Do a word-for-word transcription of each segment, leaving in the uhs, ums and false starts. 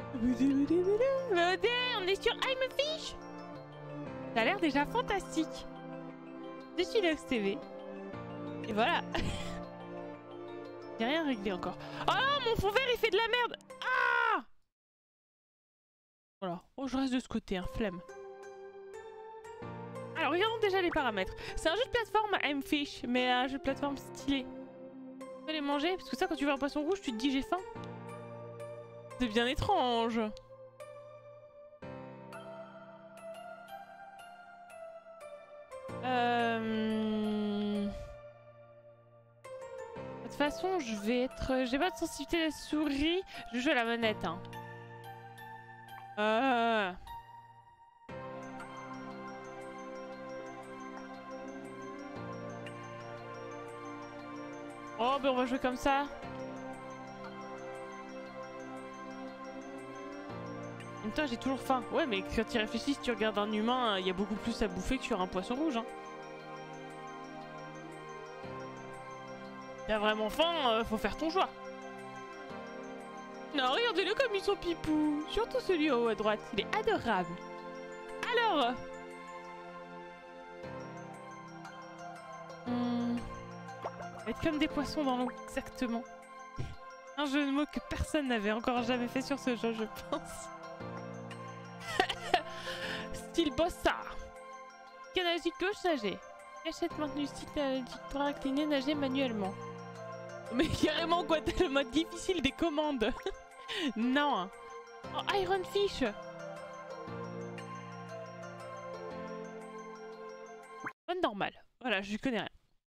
On est sur I'm a Fish. Ça a l'air déjà fantastique. Je suis Lux T V. Et voilà. J'ai rien réglé encore. Oh non, mon fond vert il fait de la merde. Ah. Voilà. Oh, je reste de ce côté, hein, flemme. Alors, regardons déjà les paramètres. C'est un jeu de plateforme I'm Fish, mais un jeu de plateforme stylé. Tu peux les manger, parce que ça, quand tu vois un poisson rouge, tu te dis j'ai faim. C'est bien étrange. Euh... De toute façon, je vais être... J'ai pas de sensibilité à la souris. Je joue à la manette. Hein. Euh... Oh, ben on va jouer comme ça. En même temps, j'ai toujours faim. Ouais, mais quand tu réfléchis, si tu regardes un humain, il y a beaucoup plus à bouffer que sur un poisson rouge. Hein. T'as vraiment faim, euh, faut faire ton choix. Non, regardez-le comme ils sont pipou. Surtout celui en haut à droite, il est adorable. Alors... Hmm... Être comme des poissons dans l'eau, exactement. Un jeu de mots que personne n'avait encore jamais fait sur ce jeu, je pense. Style bossa. Canalique gauche, nager. Cachette maintenue, stick analogique pour incliner, nager manuellement. Mais carrément quoi, t'as le mode difficile des commandes. Non. Oh, Iron Fish. Mode normal. Voilà, je connais rien.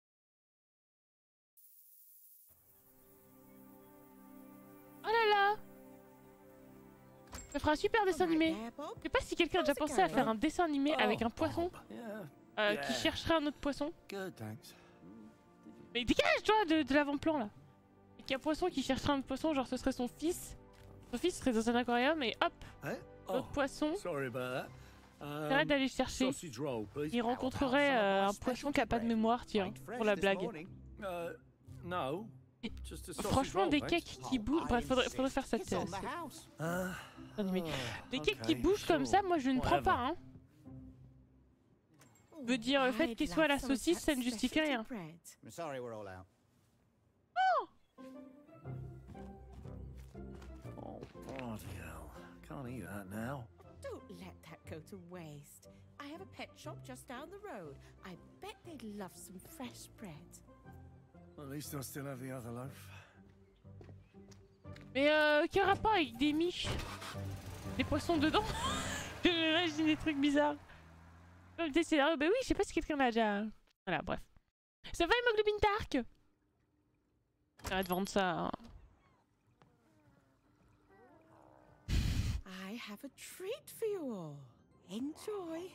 Oh là là. Ça fera un super dessin animé. Je sais pas si quelqu'un a déjà pensé à faire un dessin animé avec un poisson euh, qui chercherait un autre poisson. Mais dégage-toi de, de l'avant-plan là. Et qu'il y a un poisson qui chercherait un autre poisson, genre ce serait son fils. Son fils serait dans un aquarium et hop, l'autre poisson arrête d'aller chercher. Il rencontrerait euh, un poisson qui a pas de mémoire, tiens, pour la blague. Franchement, des cakes qui bougent. Bref, faudrait, faudrait faire cette. Euh, des cakes qui bougent comme ça, moi je ne prends pas, hein. Je veux dire, le fait qu'il soit à la saucisse, ça ne justifie rien. Oh! Oh, bloody hell. Can't eat that now. Don't let that go to waste. I have a pet shop just down the road. I bet they'd love some fresh bread. At least I still have the other loaf. Mais euh, quel rapport avec des miches? Des poissons dedans? J'imagine des trucs bizarres. Comme des scénarios, bah oui, je sais pas si quelqu'un l'a déjà. Voilà, bref. Ça va, Hémoglobine Dark? Arrête de vendre ça. Hein. I have a treat for you all. Enjoy.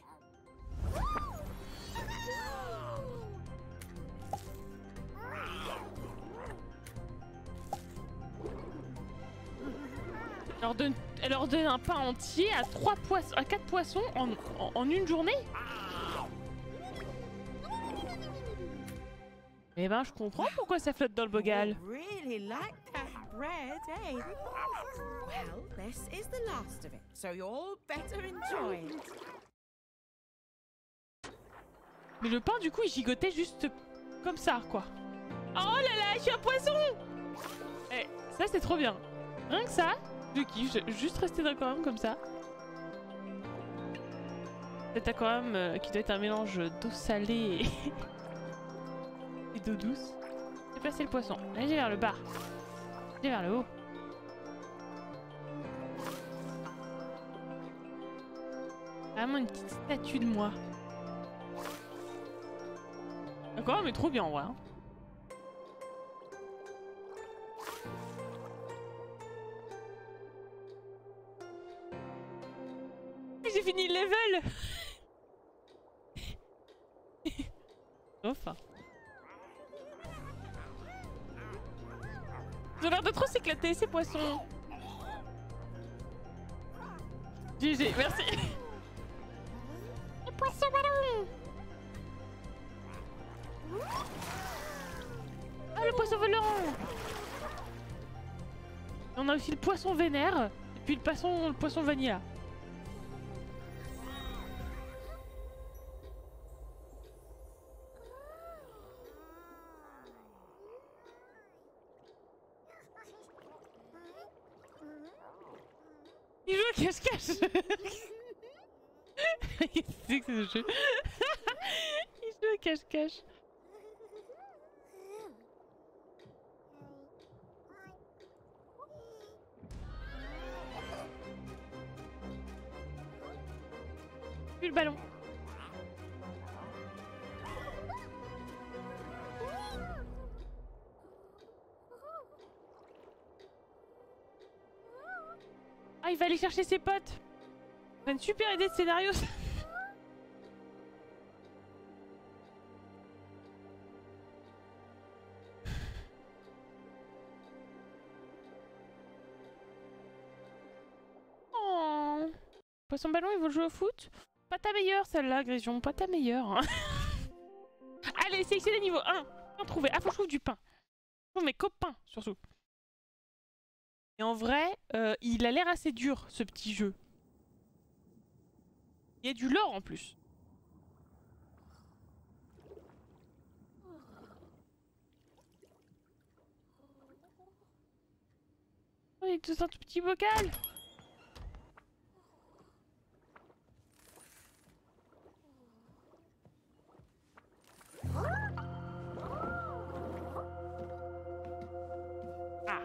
Elle leur donne, elle leur donne un pain entier à trois poissons, à quatre poissons en, en, en une journée. Eh ben, je comprends pourquoi ça flotte dans le bocal. Really like that bread, eh? Well, this is the last of it, so you all better enjoy it. Mais le pain, du coup, il gigotait juste comme ça, quoi. Oh là là, je suis un poisson. Eh, ça c'est trop bien. Rien que ça. Je kiffe, je, juste rester dans l'aquarium comme ça. Cet aquarium euh, qui doit être un mélange d'eau salée et, et d'eau douce. J'ai placé le poisson. Allez vers le bas. Allez vers le haut. Vraiment une petite statue de moi. L'aquarium est trop bien en vrai. Hein. J'ai fini le level. Enfin. Ils ont l'air de trop s'éclater ces poissons. G G, merci. Le poisson ballon. Ah, le poisson volant. On a aussi le poisson vénère. Puis le poisson, le poisson vanilla. Il joue au cache-cache. Qu'est-ce que c'est que ce jeu? Il joue au cache-cache. Plus le ballon. Ah, il va aller chercher ses potes. C'est une super idée de scénario. Ça. Oh. Poisson ballon, ils vont jouer au foot. Pas ta meilleure celle-là, Grésion, pas ta meilleure. Allez, sélectionnez niveau un. Pain trouvé. Ah, faut que je trouve du pain. Je trouve mes copains, surtout. Et en vrai, euh, il a l'air assez dur, ce petit jeu. Il y a du lore en plus. Oh, il y a tout un tout petit bocal. Ah.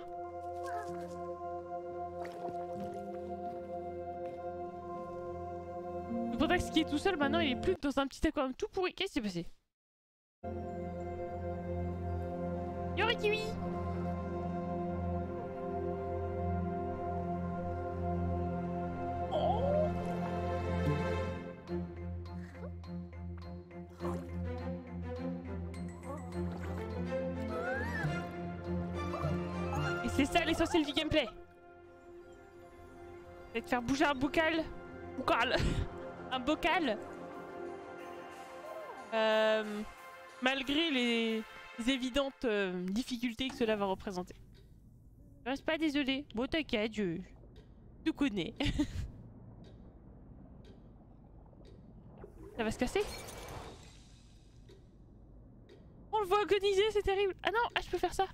Le prétexte qui est tout seul maintenant, il est plus dans un petit aquarium tout pourri. Qu'est-ce qui s'est passé? Yori Kiwi. Oh. Et c'est ça l'essentiel du gameplay. C'est de faire bouger un bocal. Bocal. Un bocal. Euh, malgré les, les évidentes euh, difficultés que cela va représenter. Je reste pas désolé. Bon, t'inquiète, je te connais. Ça va se casser? On le voit agoniser, c'est terrible. Ah non, ah, je peux faire ça.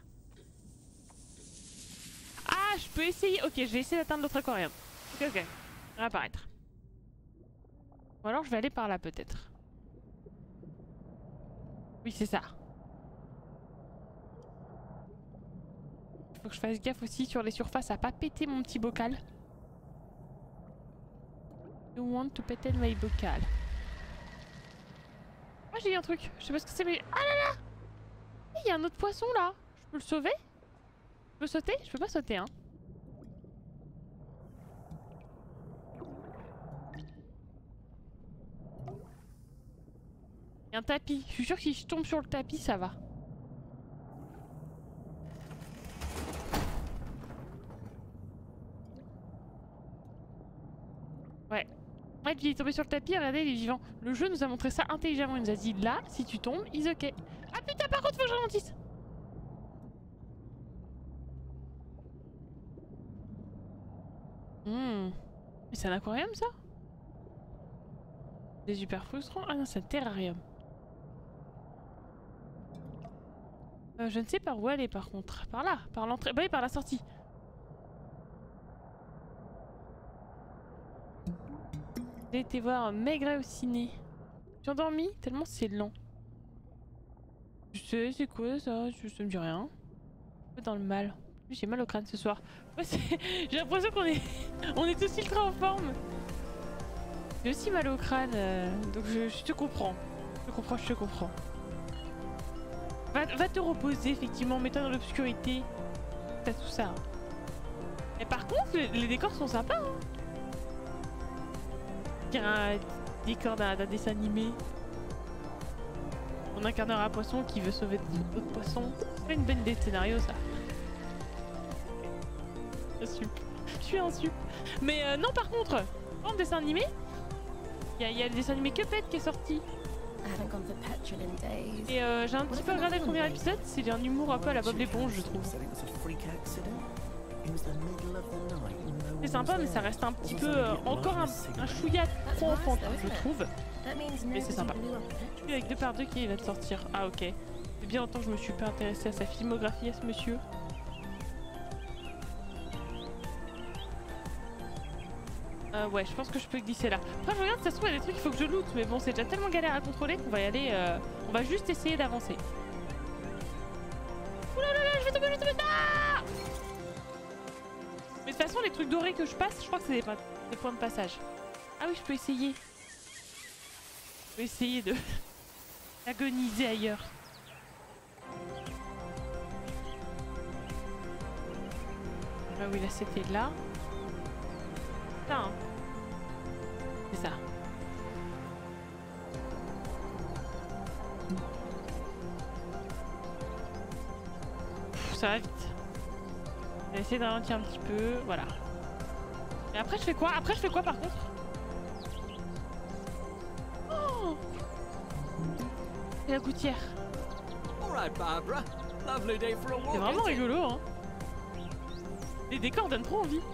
Ah, je peux essayer. Ok, je vais essayer d'atteindre l'autre aquarium. Ok, ok. Ça va apparaître. Ou alors je vais aller par là peut-être. Oui, c'est ça. Faut que je fasse gaffe aussi sur les surfaces à pas péter mon petit bocal. You want to péter my bocal. Ah, j'ai eu un truc. Je sais pas ce que c'est mais... Ah là là! Il y a un autre poisson là. Je peux le sauver? Je peux sauter? Je peux pas sauter hein. Il y a un tapis. Je suis sûre que si je tombe sur le tapis, ça va. Ouais. Ouais, puis il est tombé sur le tapis, regardez, il est vivant. Le jeu nous a montré ça intelligemment. Il nous a dit là, si tu tombes, is ok. Ah putain, par contre, faut que je ralentisse. Hmm. Mais c'est un aquarium ça? C'est super frustrant. Ah non, c'est un terrarium. Euh, je ne sais par où aller par contre. Par là, par l'entrée. Bah oui, par la sortie. J'ai été voir Maigret au ciné. J'ai endormi tellement c'est lent. Je sais, c'est quoi ça? Je, ça me dit rien. Un peu dans le mal. J'ai mal au crâne ce soir. Ouais, j'ai l'impression qu'on est... On est tous ultra en forme. J'ai aussi mal au crâne, euh, donc je, je te comprends. Je te comprends, je te comprends. Va, va te reposer, effectivement, mets-toi dans l'obscurité. T'as tout ça. Mais par contre, les, les décors sont sympas. Hein. Il y a un décor d'un dessin animé. On incarne un poisson qui veut sauver d'autres poissons. C'est une bonne idée de scénario, ça. Je suis, je suis un sup. Mais euh, non, par contre, en dessin animé, il y, y a le dessin animé Cuphead qui est sorti. Et euh, j'ai un petit peu regardé le premier épisode, c'est un humour un peu à la Bob l'éponge, je trouve. C'est sympa, mais ça reste un petit peu euh, encore un, un chouïa trop enfantin, je trouve. Mais c'est sympa. Avec deux par deux qui va de sortir. Ah ok. C'est bien longtemps que je me suis pas intéressée à sa filmographie, à ce monsieur. Euh, ouais, je pense que je peux glisser là. Après, je regarde, ça se trouve, il y a des trucs qu'il faut que je loot. Mais bon, c'est déjà tellement galère à contrôler qu'on va y aller. Euh, on va juste essayer d'avancer. Oulala, je vais tomber, je vais tomber. Ah! Mais de toute façon, les trucs dorés que je passe, je crois que c'est des, des points de passage. Ah oui, je peux essayer. Je peux essayer de agoniser ailleurs. Ah oui, là c'était là. Putain. C'est ça. Pff, ça va vite. Je vais essayer de ralentir un petit peu. Voilà. Et après je fais quoi? Après je fais quoi par contre? Oh! C'est la gouttière. C'est vraiment rigolo, hein. Les décors donnent trop envie.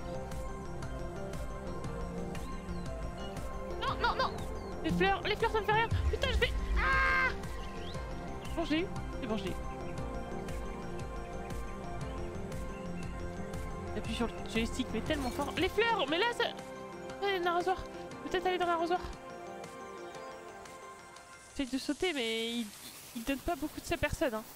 Non, non, non. Les fleurs, les fleurs ça me fait rien. Putain, je vais... Ah! Bon, je l'ai eu. C'est bon, je l'ai eu. J'appuie sur le joystick, mais tellement fort. Les fleurs, mais là, ça... Allez, dans l'arrosoir. Peut-être aller dans l'arrosoir. J'essaie de sauter, mais il... il donne pas beaucoup de sa personne, hein.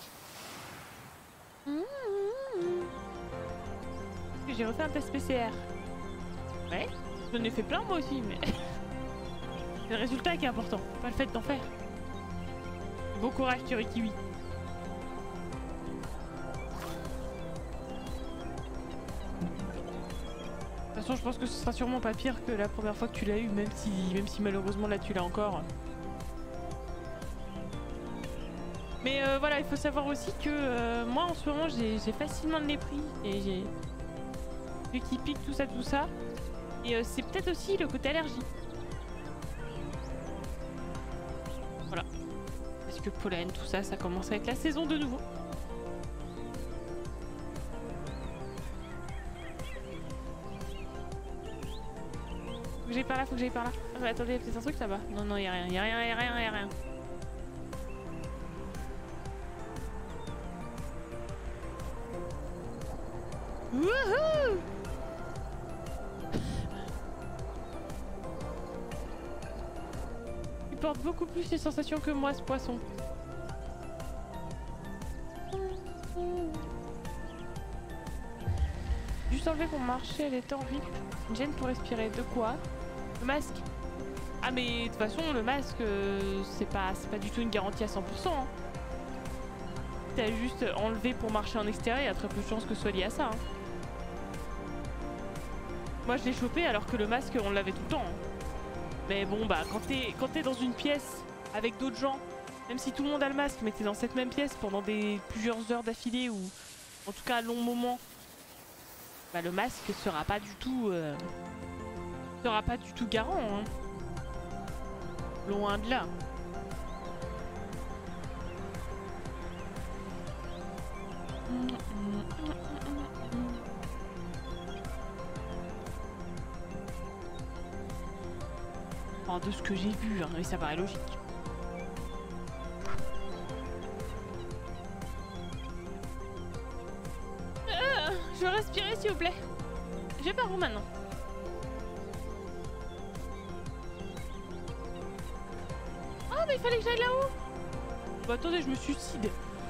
Mmh, mmh, mmh. J'ai refait un test P C R. Ouais, j'en ai fait plein moi aussi, mais c'est le résultat qui est important, pas le fait d'en faire. Bon courage, Turikiwi. De toute façon, je pense que ce sera sûrement pas pire que la première fois que tu l'as eu, même si, même si malheureusement là tu l'as encore. Mais euh, voilà, il faut savoir aussi que euh, moi en ce moment j'ai facilement de mépris et j'ai qui pique, tout ça, tout ça. Et euh, c'est peut-être aussi le côté allergie. Voilà. Parce que pollen, tout ça, ça commence avec la saison de nouveau. Faut que j'aille par là, faut que j'aille par là. Ah, mais attendez, il y a peut-être un truc là-bas. Non, non, il y a rien, il y a rien, il y a rien, il y a rien. Wouhou! Il porte beaucoup plus les sensations que moi, ce poisson. Juste enlever pour marcher, elle était en V I P. Une gêne pour respirer. De quoi? Le masque. Ah mais de toute façon, le masque, euh, c'est pas, c'est pas du tout une garantie à cent pour cent. Hein. T'as juste enlevé pour marcher en extérieur, il y a très peu de chances que ce soit lié à ça. Hein. Moi je l'ai chopé alors que le masque on l'avait tout le temps. Hein. Mais bon bah quand t'es quand t'es dans une pièce avec d'autres gens, même si tout le monde a le masque, mais t'es dans cette même pièce pendant des plusieurs heures d'affilée ou en tout cas à long moment, bah le masque sera pas du tout euh, sera pas du tout garant. Hein. Loin de là. Enfin, de ce que j'ai vu, hein, mais ça paraît logique. Euh, je veux respirer s'il vous plaît. Je vais par où maintenant? Oh mais il fallait que j'aille là-haut. Bah attendez, je me suicide.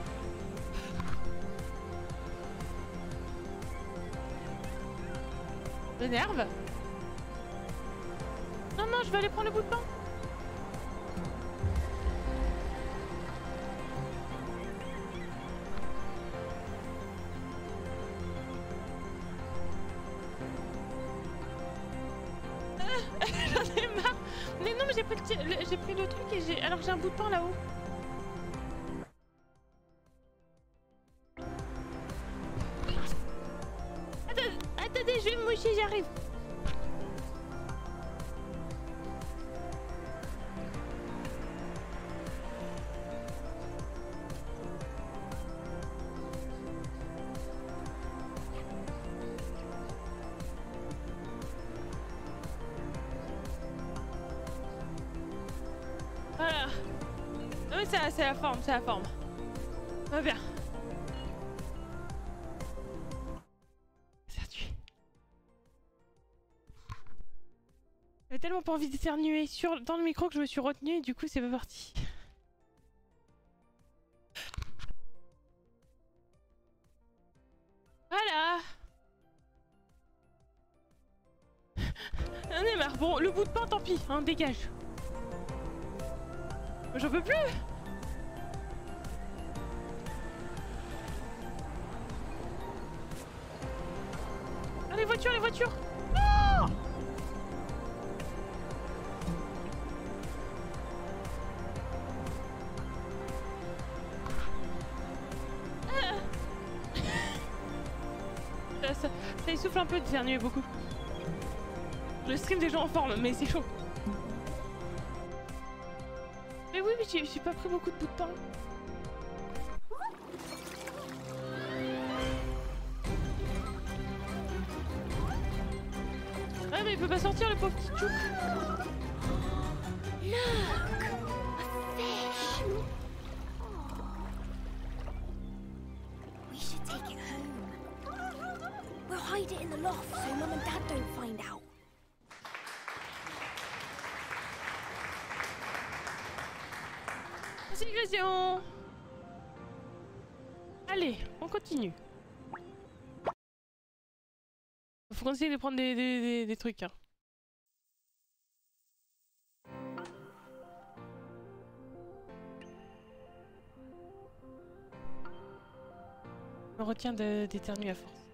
M'énerve. Non, non, je vais aller prendre le bout de pain. Ah, j'en ai marre. Mais non, mais j'ai pris, le, j'ai pris le truc et j'ai... Alors j'ai un bout de pain là-haut. Attendez, attendez, je vais me moucher, j'arrive. mais c'est la forme, c'est la forme. Va bien. J'avais tellement pas envie d'éternuer sur dans le micro que je me suis retenue et du coup c'est pas parti. Voilà. On est marre. Bon, le bout de pain, tant pis, hein, dégage. J'en peux plus. Ah, les voitures, les voitures. Non. Ça, ça, ça essouffle un peu d'éternuer beaucoup. Le stream des gens en forme, mais c'est chaud. Mais oui, mais j'ai pas pris beaucoup de bout de pain. Ouais, mais il peut pas sortir le pauvre petit tchouk. Look! A fish! We should take it home. We'll hide it in the loft so Mum and Dad don't find out. Merci Christian. Allez, on continue. Faut qu'on essaye de prendre des, des, des, des trucs. Hein. On retient d'éternuer à force.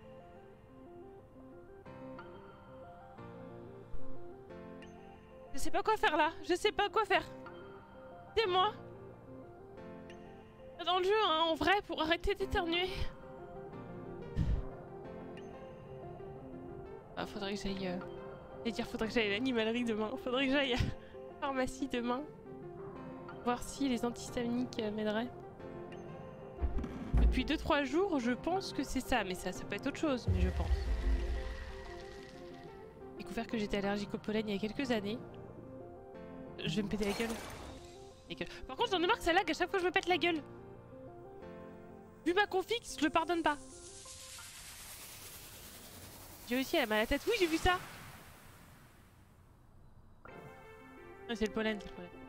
Je sais pas quoi faire là. Je sais pas quoi faire. C'est moi. Dans le jeu, hein, en vrai, pour arrêter d'éternuer. Ah, faudrait que j'aille... Euh... Et dire, faudrait que j'aille à l'animalerie demain. Faudrait que j'aille à la pharmacie demain. Voir si les antihistaminiques euh, m'aideraient. Depuis deux trois jours, je pense que c'est ça. Mais ça, ça peut être autre chose, mais je pense. J'ai découvert que j'étais allergique au pollen il y a quelques années. Je vais me péter la gueule. La gueule. Par contre, j'en ai marre que ça lag à chaque fois que je me pète la gueule. Vu ma config, je le pardonne pas. J'ai aussi elle a mal à la tête. Oui, j'ai vu ça. Ah, c'est le pollen, c'est le pollen.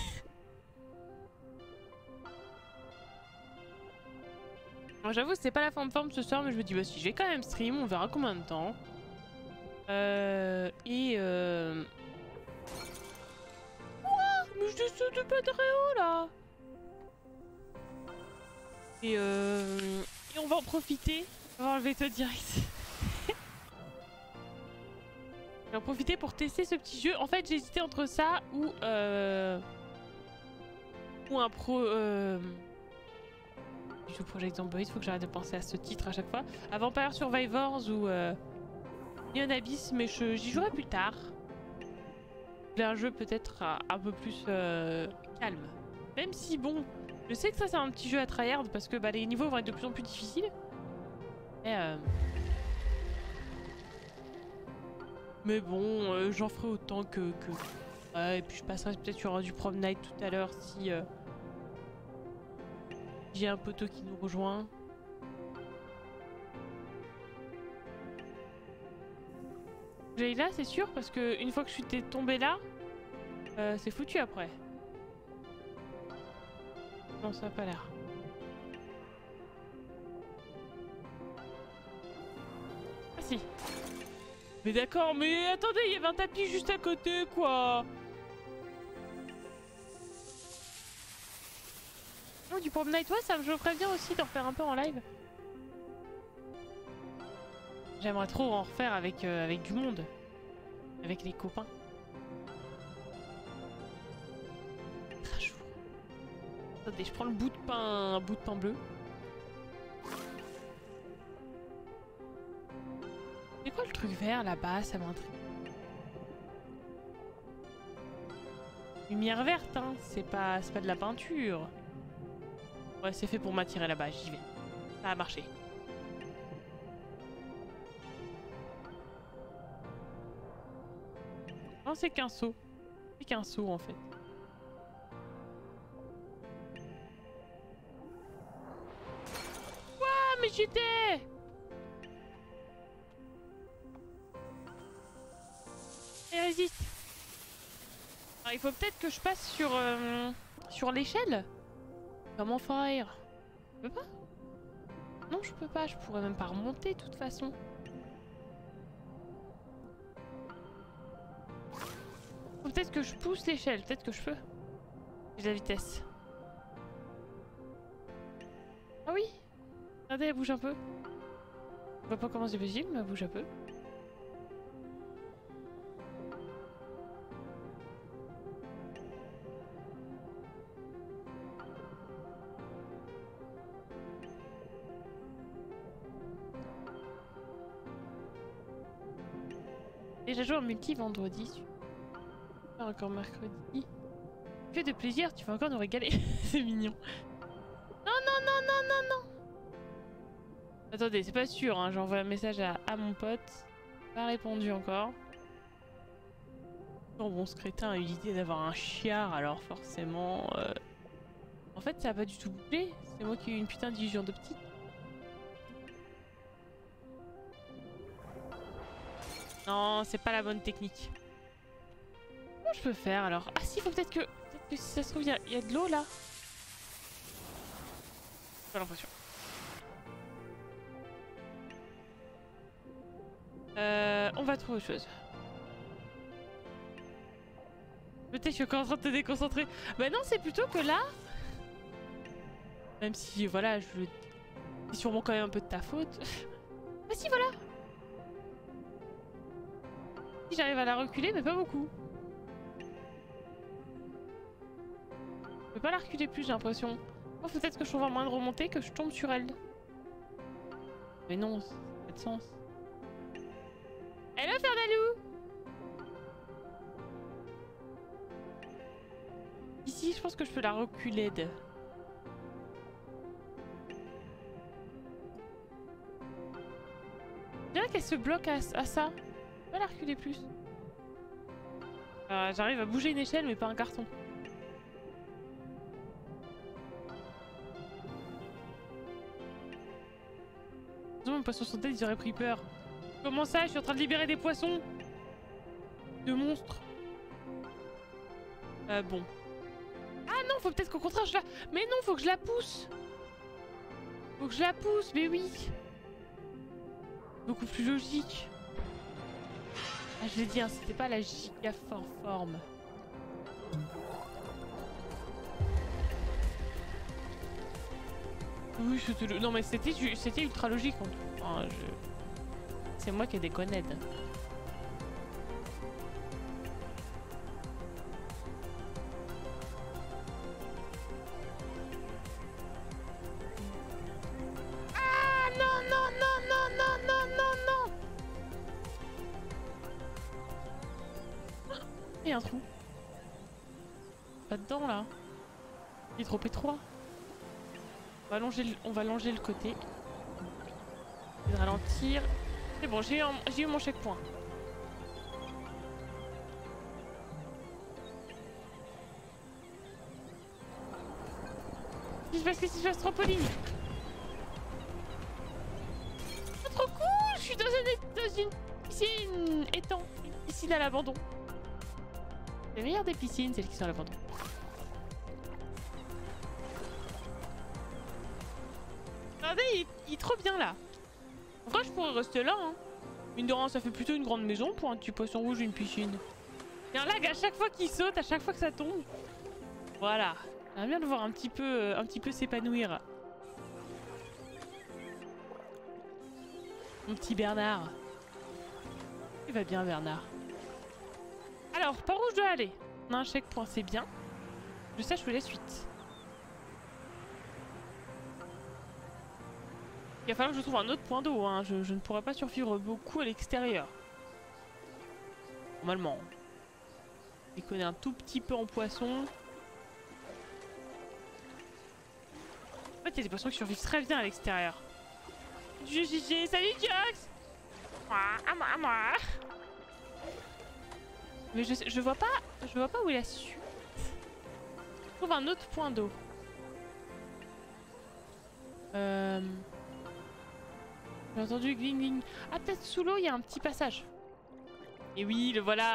J'avoue, c'était pas la forme forme ce soir, mais je me dis, bah si, je vais quand même stream, on verra combien de temps. Euh. Et euh. Ouah, mais je saute pas très haut là. Et euh... Et on va en profiter. On va enlever toi direct. On va en profiter pour tester ce petit jeu. En fait, j'ai hésité entre ça ou euh... ou un pro... Euh... Du tout Project Zomboid, faut que j'arrête de penser à ce titre à chaque fois. À Vampire Survivors ou euh... Neon Abyss, mais j'y jouerai plus tard. C'est un jeu peut-être un peu plus euh... calme. Même si bon... Je sais que ça c'est un petit jeu à tryhard parce que bah, les niveaux vont être de plus en plus difficiles. Mais, euh... Mais bon, euh, j'en ferai autant que... que... Ouais, et puis je passerai peut-être sur du prom night tout à l'heure si... Euh... J'ai un poteau qui nous rejoint. J'aille là, c'est sûr, parce que une fois que je suis tombée là, euh, c'est foutu après. Non, ça a pas l'air. Ah si. Mais d'accord, mais attendez, il y avait un tapis juste à côté, quoi. Non, du prom night, ouais, ça me ferait bien aussi d'en refaire un peu en live. J'aimerais trop en refaire avec, euh, avec du monde. Avec les copains. Très chaud. Attendez, je prends le bout de pain, un bout de pain bleu. C'est quoi le truc vert là-bas? Ça m'intrigue. Lumière verte, hein. C'est pas, c'est pas de la peinture. Ouais, c'est fait pour m'attirer là-bas, j'y vais. Ça a marché. Non, c'est qu'un seau. C'est qu'un seau en fait. chuter. Et résiste. Alors, il faut peut-être que je passe sur, euh, sur l'échelle. Comment faire? Je peux pas? Non, je peux pas. Je pourrais même pas remonter de toute façon. Faut peut-être que je pousse l'échelle. Peut-être que je peux. J'ai la vitesse. Ah oui. Regardez, elle bouge un peu. Je vois pas comment c'est possible, mais elle bouge un peu. Déjà joué en multi vendredi. Encore mercredi. Que de plaisir, tu vas encore nous régaler. C'est mignon. Non, non, non, non, non, non. Attendez, c'est pas sûr, hein. J'envoie un message à, à mon pote. Pas répondu encore. Bon, bon, ce crétin a eu l'idée d'avoir un chiard, alors forcément... Euh... En fait, ça a pas du tout bougé. C'est moi qui ai eu une putain d'illusion d'optique. Non, c'est pas la bonne technique. Comment je peux faire alors? Ah si, faut peut-être que... Peut-être que si ça se trouve, il y, y a de l'eau là. J'ai pas l'impression. Euh, on va trouver autre chose. Peut-être que je suis encore en train de te déconcentrer. Bah non, c'est plutôt que là... Même si, voilà, je le... C'est sûrement quand même un peu de ta faute. Ah si, voilà. Si j'arrive à la reculer, mais pas beaucoup. Je peux pas la reculer plus, j'ai l'impression. Oh, peut-être que je trouve un moyen de remonter, que je tombe sur elle. Mais non, ça n'a pas de sens. Hello, Fernalou! Ici, je pense que je peux la reculer de... Je dirais qu'elle se bloque à, à ça. Je peux pas la reculer plus. Euh, J'arrive à bouger une échelle, mais pas un carton. Mon poisson sur tête, ils auraient pris peur. Comment ça? Je suis en train de libérer des poissons. De monstres. Euh, bon. Ah non, faut peut-être qu'au contraire je la... Mais non, faut que je la pousse. Faut que je la pousse, mais oui. Beaucoup plus logique. Ah, je l'ai dit, hein, c'était pas la giga forme. Oui, c'était... Non mais c'était c'était ultra logique. Enfin, je... C'est moi qui ai déconné. Ah non non non non non non non non. Il y a un trou. Pas dedans là. Il est trop étroit. On va longer le, on va longer le côté. Je vais ralentir. C'est bon, j'ai eu, j'ai eu mon checkpoint. Qu'est-ce qui se passe? Qu'est-ce qui se passe? Trampoline. Oh, trop cool! Je suis dans une, dans une piscine étang. Une piscine à l'abandon. La meilleure des piscines, celle qui sont à l'abandon. Regardez, il, il est trop bien là. En vrai, je pourrais rester là. Hein. Mine de rien, ça fait plutôt une grande maison pour un petit poisson rouge et une piscine. Et un lag à chaque fois qu'il saute, à chaque fois que ça tombe. Voilà. J'aimerais bien le voir un petit peu, euh, un petit peu s'épanouir. Mon petit Bernard. Il va bien, Bernard. Alors, par où je dois aller? On a un checkpoint, c'est bien. Je sache où est la suite. Il va falloir que je trouve un autre point d'eau, hein. je, je ne pourrai pas survivre beaucoup à l'extérieur. Normalement. Je connais un tout petit peu en poisson. En fait, il y a des poissons qui survivent très bien à l'extérieur. G G G, salut Jox. Moi, à moi, à moi. Mais je, je vois pas, je vois pas où est la suite. Je trouve un autre point d'eau. Euh... J'ai entendu gling gling. Ah, peut-être sous l'eau, il y a un petit passage. Et oui, le voilà.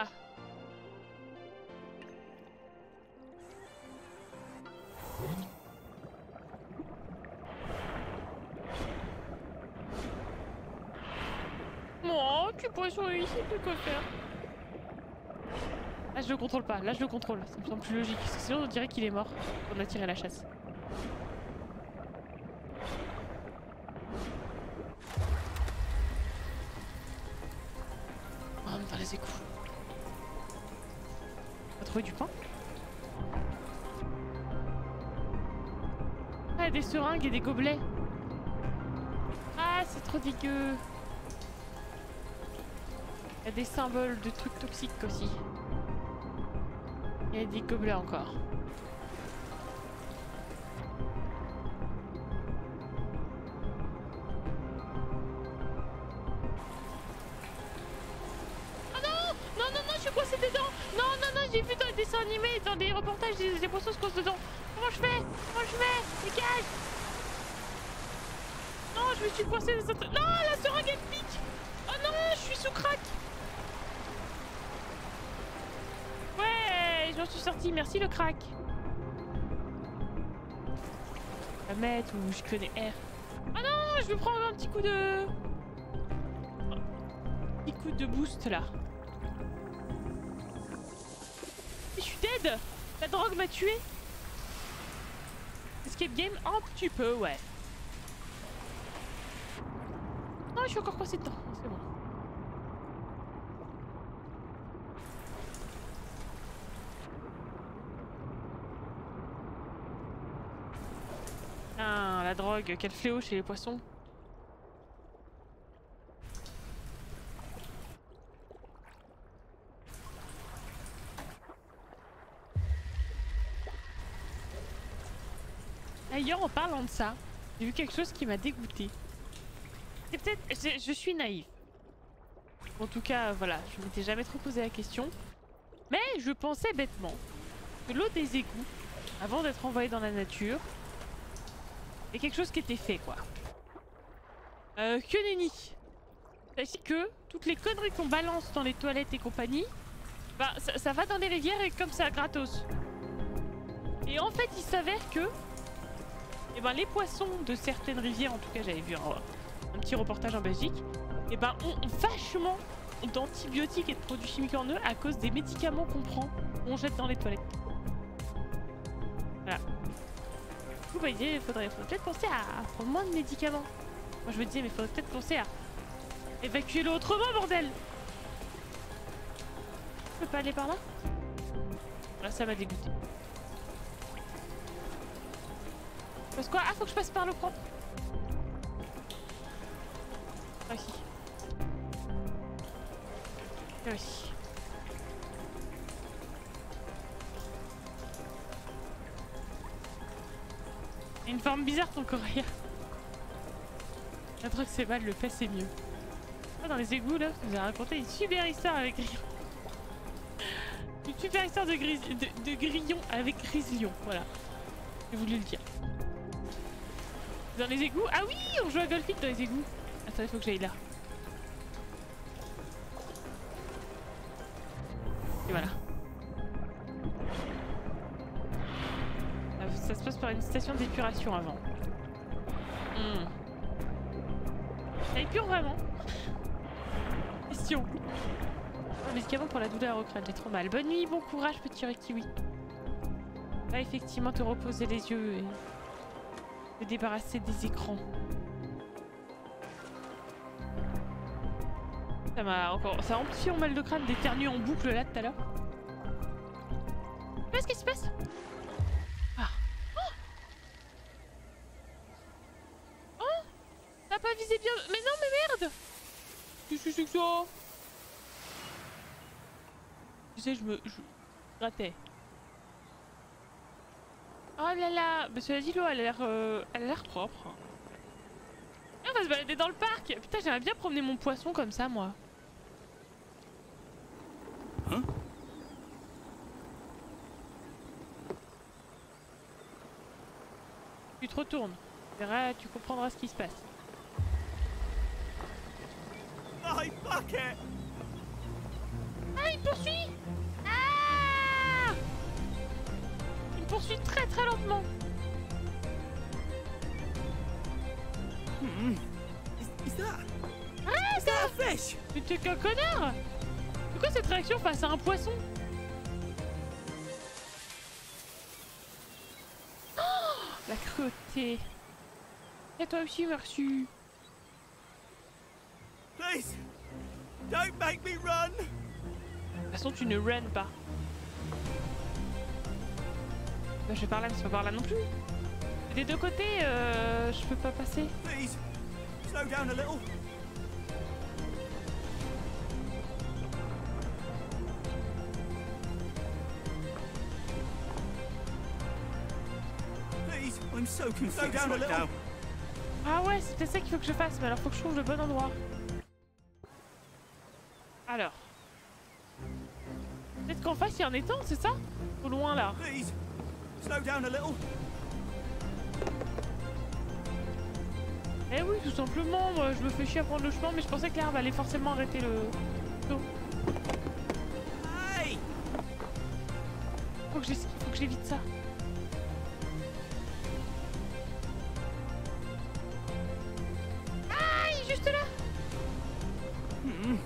Oh, tu poisson ici, tu quoi faire. Là, je le contrôle pas. Là, je le contrôle. Ça me semble plus logique. Parce que sinon, on dirait qu'il est mort. On a tiré la chasse. Oh, on va les égouts. On va trouver du pain. Ah, des seringues et des gobelets. Ah, c'est trop dégueu. Il y a des symboles de trucs toxiques aussi. Il y a des gobelets encore. Oh non! Non, non, non, je suis coincée dedans! Non, non, non, j'ai vu dans les dessins animés, dans des reportages, des, des poissons se coincent dedans. Comment je fais? Comment je fais? Dégage! Non, je me suis coincée dans cette... Non, la seringue elle pique! Oh non, je suis sous crack! Ouais, j'en suis sortie, merci le crack. Je vais mettre où je connais R. Ah non, je vais prendre un petit coup de... Un petit coup de boost là. Je suis dead. La drogue m'a tué. Escape game un petit peu, ouais. Non, je suis encore coincée dedans, c'est bon. Ah, la drogue, quel fléau chez les poissons. D'ailleurs, en parlant de ça, j'ai vu quelque chose qui m'a dégoûté. C'est peut-être... Je, je suis naïve. En tout cas, voilà, je m'étais jamais trop posé la question. Mais je pensais bêtement que l'eau des égouts, avant d'être envoyée dans la nature, c'est quelque chose qui était fait, quoi. Euh, que nenni. C'est-à-dire que toutes les conneries qu'on balance dans les toilettes et compagnie, bah ça, ça va dans les rivières et comme ça, gratos. Et en fait, il s'avère que eh ben, les poissons de certaines rivières, en tout cas j'avais vu un, un petit reportage en Belgique, eh ben, ont vachement d'antibiotiques et de produits chimiques en eux à cause des médicaments qu'on prend, qu'on jette dans les toilettes. Voilà. Du coup, bah, il disait, il faudrait, faudrait peut-être penser à prendre moins de médicaments. Moi je me disais, mais il faudrait peut-être penser à évacuer l'eau autrement, bordel! Je peux pas aller par là? Là, ça m'a dégoûté. Parce quoi? Ah, faut que je passe par l'eau propre. Ah, ici. Ah, ici. Il y a une forme bizarre ton coréen. Un truc c'est mal, le fait c'est mieux. Ah, dans les égouts là, vous avez raconté une super histoire avec Grillon. Une super histoire de, gris... de, de Grillon avec Grislion, voilà. J'ai voulu le dire. Dans les égouts? Ah oui, on joue à Golf It dans les égouts. Attends, il faut que j'aille là. Et voilà. Ça se passe par une station d'épuration avant. Hmm. Ça épure vraiment? Question. Un médicament pour la douleur au crâne, j'ai trop mal. Bonne nuit, bon courage, petit kiwi. Va effectivement te reposer les yeux et te débarrasser des écrans. Ça m'a encore... Ça a amplifié mon mal de crâne d'éternuer en boucle là tout à l'heure. Qu'est-ce qui se passe? Ah. Oh, oh, t'as pas visé bien... Mais non, mais merde! Qu'est-ce que c'est que ça? Tu sais, je me... Je grattais. Oh là là! Mais cela dit, l'eau, elle a l'air... Euh... Elle a l'air propre. Et on va se balader dans le parc! Putain, j'aimerais bien promener mon poisson comme ça, moi. Hein? Tu te retournes. Tu verras, tu comprendras ce qui se passe. bucket! Ah, il me poursuit! Ah! Il me poursuit très très lentement. Hmm. Is, is that? Ah, is that a fish? Mais t'es qu'un connard! C'est quoi cette réaction face à un poisson? Oh, la cruauté. Et toi aussi, merci. Please, don't make me run. De toute façon, tu ne runs pas. Bah, je vais par là, mais c'est pas par là non plus. Des deux côtés, euh, je peux pas passer. Please, slow down a little. Please, I'm so confused. Slow down a little. Ah ouais, c'est peut-être ça qu'il faut que je fasse, mais alors faut que je trouve le bon endroit. Alors. Peut-être qu'en face il y a un étang, c'est ça? Au loin là. Please, slow down a little. Eh oui, tout simplement, moi je me fais chier à prendre le chemin, mais je pensais que l'herbe allait forcément arrêter le... l'eau. Hey! Faut que j'esquive, faut que j'évite ça. Ah, il est juste là. Hmm.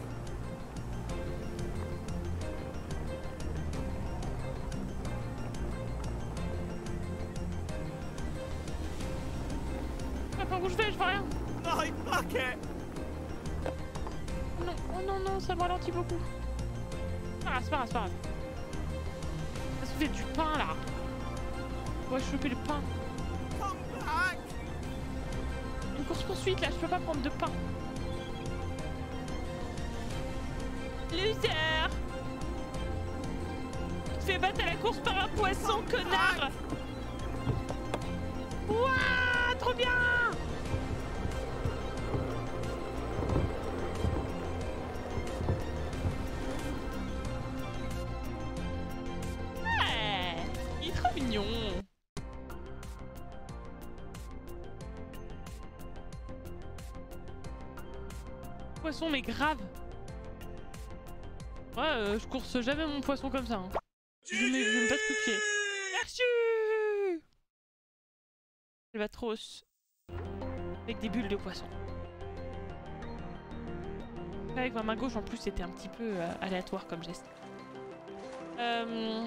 Où je vais, je vois rien. My bucket! Oh non, oh non, non, ça me ralentit beaucoup. Ah, c'est pas grave, c'est pas grave. Ça se fait du pain là. On va choper le pain. Come back! Une course poursuite là, je peux pas prendre de pain. Loser! Tu te fais battre à la course par un poisson, connard! Ouah, trop bien! Mignon. Poisson mais grave. Ouais, euh, je course jamais mon poisson comme ça. Hein. Je mets, je mets pas de coup de pied. Merci. Albatros avec des bulles de poisson. Avec ma main gauche en plus c'était un petit peu euh, aléatoire comme geste. Euh...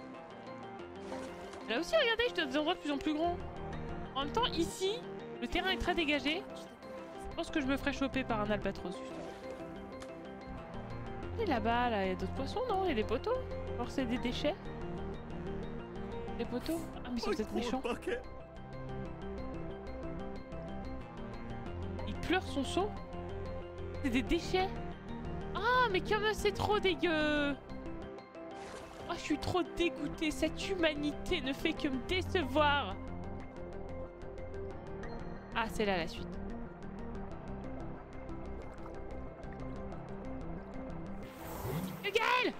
Là aussi, regardez, je donne des endroits de plus en plus grands. En même temps, ici, le terrain est très dégagé. Je pense que je me ferai choper par un albatros. Et là-bas, là, il y a d'autres poissons, non? Il y a des poteaux. Alors c'est des déchets. Des poteaux? Ah, mais ils sont peut-être méchants. Il pleure son seau? C'est des déchets? Ah, mais comme c'est trop dégueu! Oh, je suis trop dégoûtée, cette humanité ne fait que me décevoir. Ah, c'est là la suite. Gaël!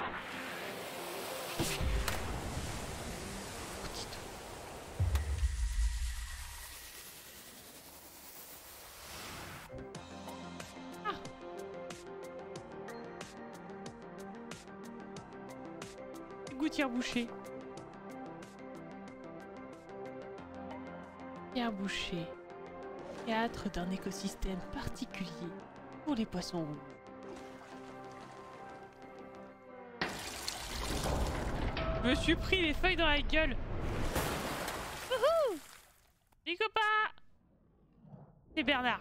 Ah! Gouttière bouchée. Gouttière bouchée. Théâtre d'un écosystème particulier pour les poissons rouges. Je me suis pris les feuilles dans la gueule. Wouhou! Les copains! C'est Bernard.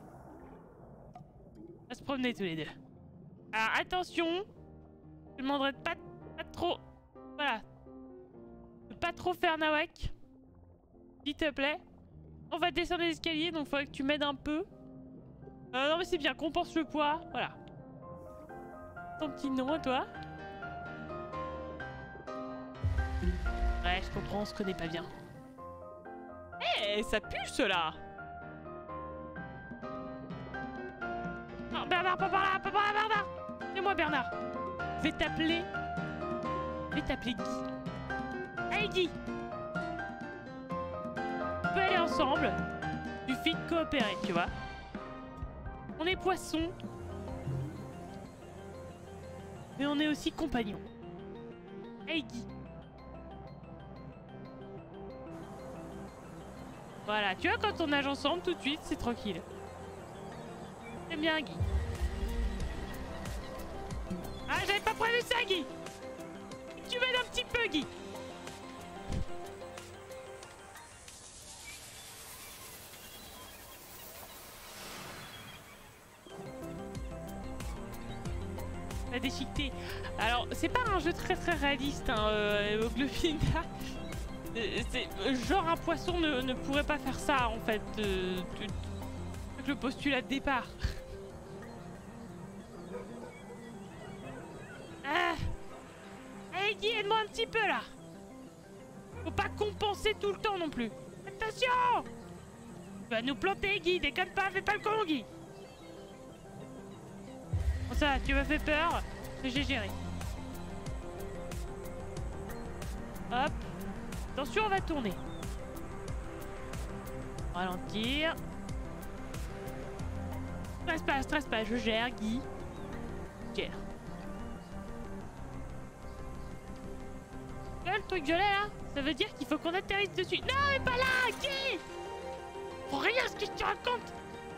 On va se promener tous les deux. Alors attention, je demanderai de pas, pas trop... Voilà. De pas trop faire nawak. S'il te plaît. On va descendre les escaliers, donc il faudrait que tu m'aides un peu. Euh, non mais c'est bien, compense le poids. Voilà. Ton petit nom, toi. Ouais, je comprends, on se connaît pas bien. Eh, hey, ça pue, cela. Non, Bernard, pas par là, pas par là, Bernard. C'est moi, Bernard. Je vais t'appeler... Je vais t'appeler Guy. Allez, Guy. On peut aller ensemble. Suffit de coopérer, tu vois. On est poisson. Mais on est aussi compagnons. Hey Guy. Voilà, tu vois, quand on nage ensemble, tout de suite, c'est tranquille. J'aime bien Guy. Ah, j'avais pas prévu ça, Guy. Tu m'aides un petit peu, Guy. La déchiquetée. Alors, c'est pas un jeu très très réaliste, hein, euh, Glufinda. C'est genre un poisson ne, ne pourrait pas faire ça en fait. Euh, tu, avec le postulat de départ. Ah. Hey Guy, aide-moi un petit peu là. Faut pas compenser tout le temps non plus. Attention. Tu vas nous planter Guy, déconne pas, fais pas le con Guy. Bon ça, tu m'as fait peur, mais j'ai géré. Hop. Attention, on va tourner. Ralentir. Stress pas, stress pas, je gère, Guy. Je gère. Là, le truc violet là, ça veut dire qu'il faut qu'on atterrisse dessus. Non, mais pas là, Guy. Faut rien ce que je te raconte.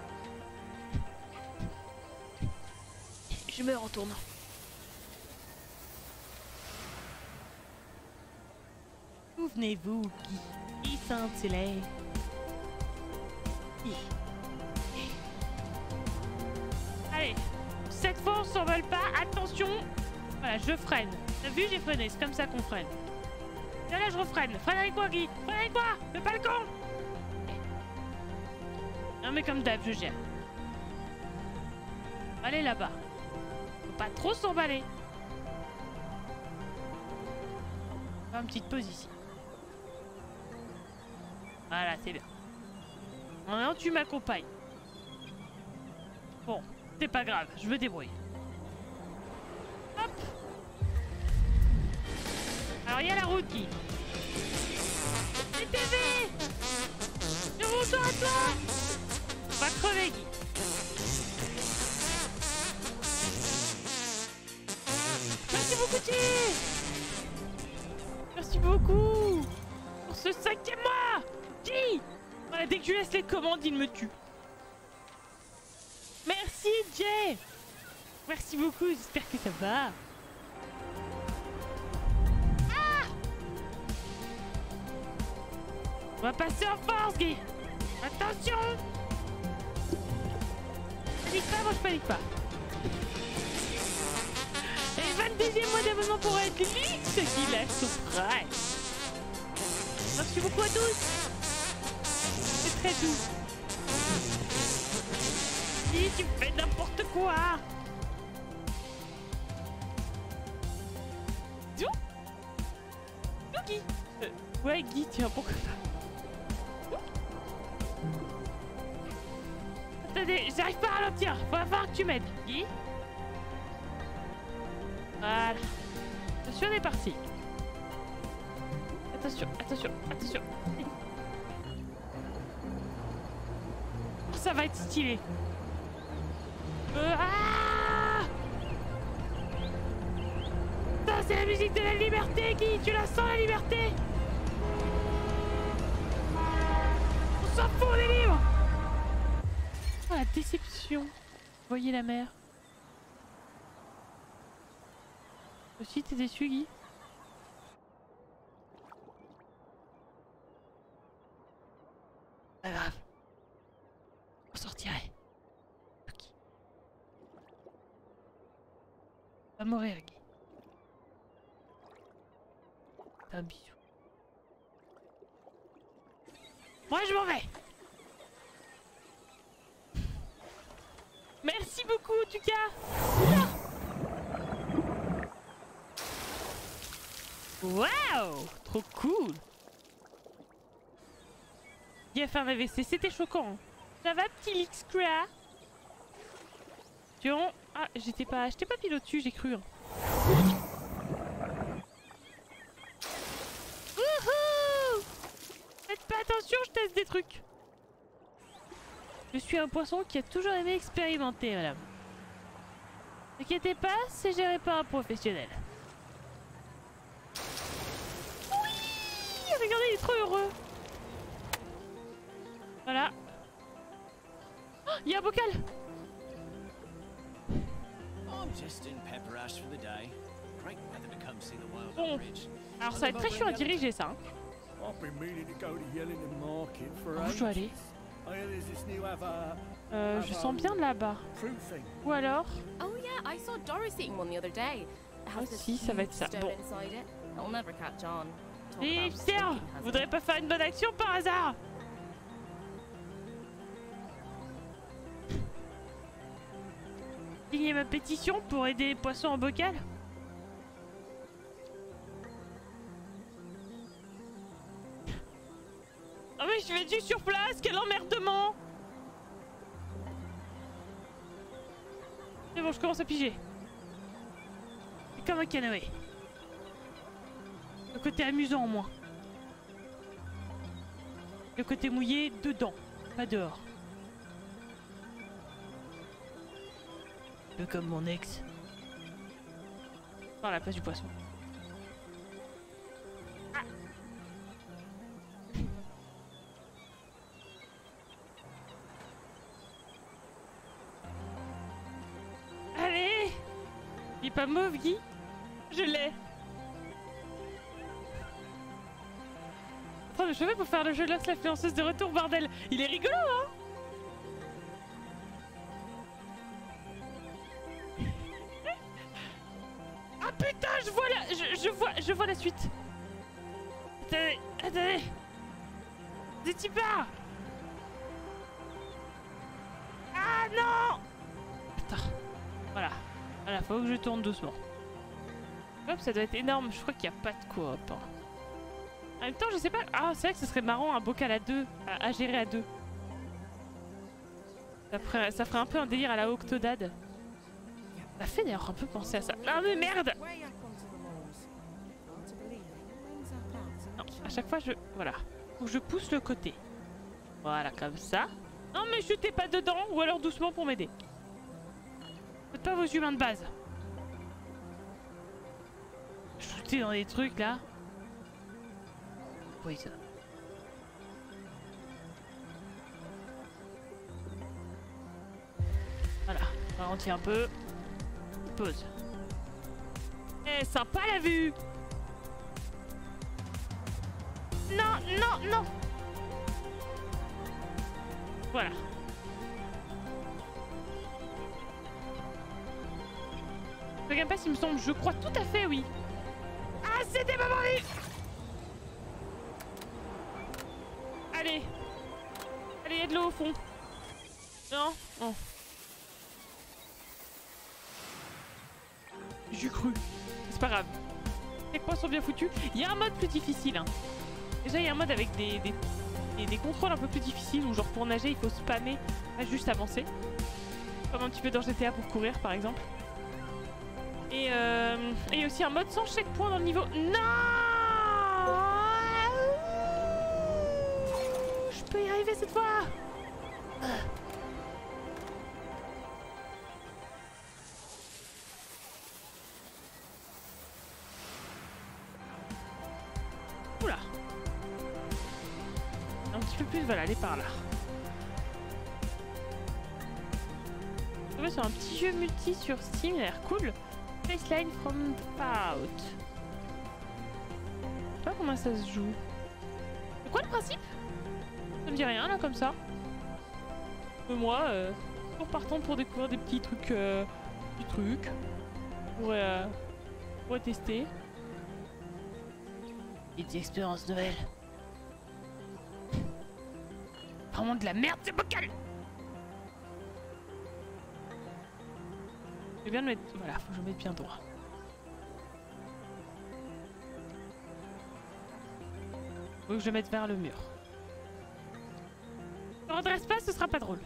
Je me retourne. Souvenez-vous, Guy. Il scintillait. Allez, cette fois on s'envole pas. Attention. Voilà, je freine. T'as vu, j'ai freiné. C'est comme ça qu'on freine. Là, là, je refreine. Freine avec moi, Guy. Freine avec moi. Fais pas le con. Non, mais comme d'hab, je gère. Allez là-bas. Faut pas trop s'emballer. Faire une petite pause ici. Voilà, c'est bien. Maintenant, tu m'accompagnes. Bon, c'est pas grave, je me débrouille. Hop. Alors, il y a la route, Guy. C T V. Je remonte à toi. On va crever, Guy. Merci beaucoup, Guy. Merci beaucoup pour ce cinquième mois. Guy. Voilà, dès que je laisse les commandes, il me tue. Merci, Jay. Merci beaucoup, j'espère que ça va. Ah. On va passer en force, Guy. Attention. Panique pas, moi je panique pas. Et le vingt-deuxième mois d'abonnement pour être Lix qui la surprise. Merci beaucoup à tous. C'est très doux. Si tu fais n'importe quoi. D'où D'où Guy euh, Ouais Guy, tiens, pourquoi pas. Attendez, j'arrive pas à ralentir. Faut avoir que tu m'aides, Guy. Voilà. Attention, on est parti. Attention, attention, attention. Ça va être stylé. Euh, ah ça, c'est la musique de la liberté, Guy. Tu la sens, la liberté? On s'en fout, on est libre. Oh, la déception. Voyez la mer. Aussi, t'es déçu, Guy? Pas grave. On sortirait. Ok. Va mourir, Guy. Un bisou. Moi, je m'en vais. Merci beaucoup, en tout cas. Waouh, trop cool. Il a fait un A V C, c'était choquant. Ça va, petit Lixcra? Tiens, ah, j'étais pas, j'étais pas pilote dessus, j'ai cru. Hein. Wouhou! Faites pas attention, je teste des trucs. Je suis un poisson qui a toujours aimé expérimenter, madame. N'inquiétez pas, c'est géré par un professionnel. Oui, regardez, il est trop heureux. Voilà. Oh, il y a un bocal. Bon, alors ça va être très chiant à diriger ça. Hein. Où je dois aller? Euh, je sens bien de là-bas. Ou alors? Oh yeah, I saw Doris eating one the other day. Ah si, ça va être ça. Bon. Et Pierre, vous voudrez pas faire une bonne action par hasard? Signer ma pétition pour aider les poissons en bocal? Ah mais je vais du sur place, quel emmerdement! C'est bon, je commence à piger. C'est comme un canoë. Le côté amusant en moins. Le côté mouillé dedans, pas dehors. Un peu comme mon ex. Par la place du poisson. Ah. Allez! Il est pas mauve, Guy? Je l'ai! Attends, mais je vais pour faire le jeu de l'os, l'influenceuse de retour, bordel! Il est rigolo, hein? Ah putain, je vois la... Je, je vois... Je vois la suite! Attendez, attendez! N'étais pas! Ah non! Attends. Voilà. Voilà, faut que je tourne doucement. Hop, ça doit être énorme. Je crois qu'il n'y a pas de coop. Hein. En même temps, je sais pas... Ah, c'est vrai que ce serait marrant un bocal à deux. À, à gérer à deux. Ça ferait, ça ferait un peu un délire à la Octodad. Ça fait d'ailleurs un peu penser à ça. Ah mais merde! Non, à chaque fois je... Voilà. Faut que je pousse le côté. Voilà, comme ça. Non mais jetez pas dedans, ou alors doucement pour m'aider. Faites pas vos humains de base. Shooter dans des trucs là. Oui ça. Voilà, ralentis un peu. Pause. Eh, sympa la vue! Non, non, non! Voilà. Je regarde pas s'il me semble, je crois tout à fait, oui. Ah, c'était pas mordu! Allez! Allez, il y a de l'eau au fond. Non? Non. J'ai cru. C'est pas grave. Les points sont bien foutus. Il y a un mode plus difficile. Hein. Déjà, il y a un mode avec des, des, des, des contrôles un peu plus difficiles où genre pour nager, il faut spammer, pas juste avancer. Comme un petit peu dans G T A pour courir, par exemple. Et euh, et aussi un mode sans checkpoint dans le niveau. Non! Je peux y arriver cette fois! Oula! Un petit peu plus, voilà, aller par là. Je sur un petit jeu multi sur Steam, il a l'air cool. Baseline from Out. Je sais pas comment ça se joue. C'est quoi le principe? Ça me dit rien là comme ça. Mais moi, euh, toujours partant pour découvrir des petits trucs, euh, petits trucs. Pour, euh, pour tester. Et des expériences nouvelles. Vraiment de la merde ce bocal! Je vais bien le mettre... Voilà, faut que je le mette bien droit. Faut que je le mette vers le mur. Si je ne redresse pas, ce sera pas drôle.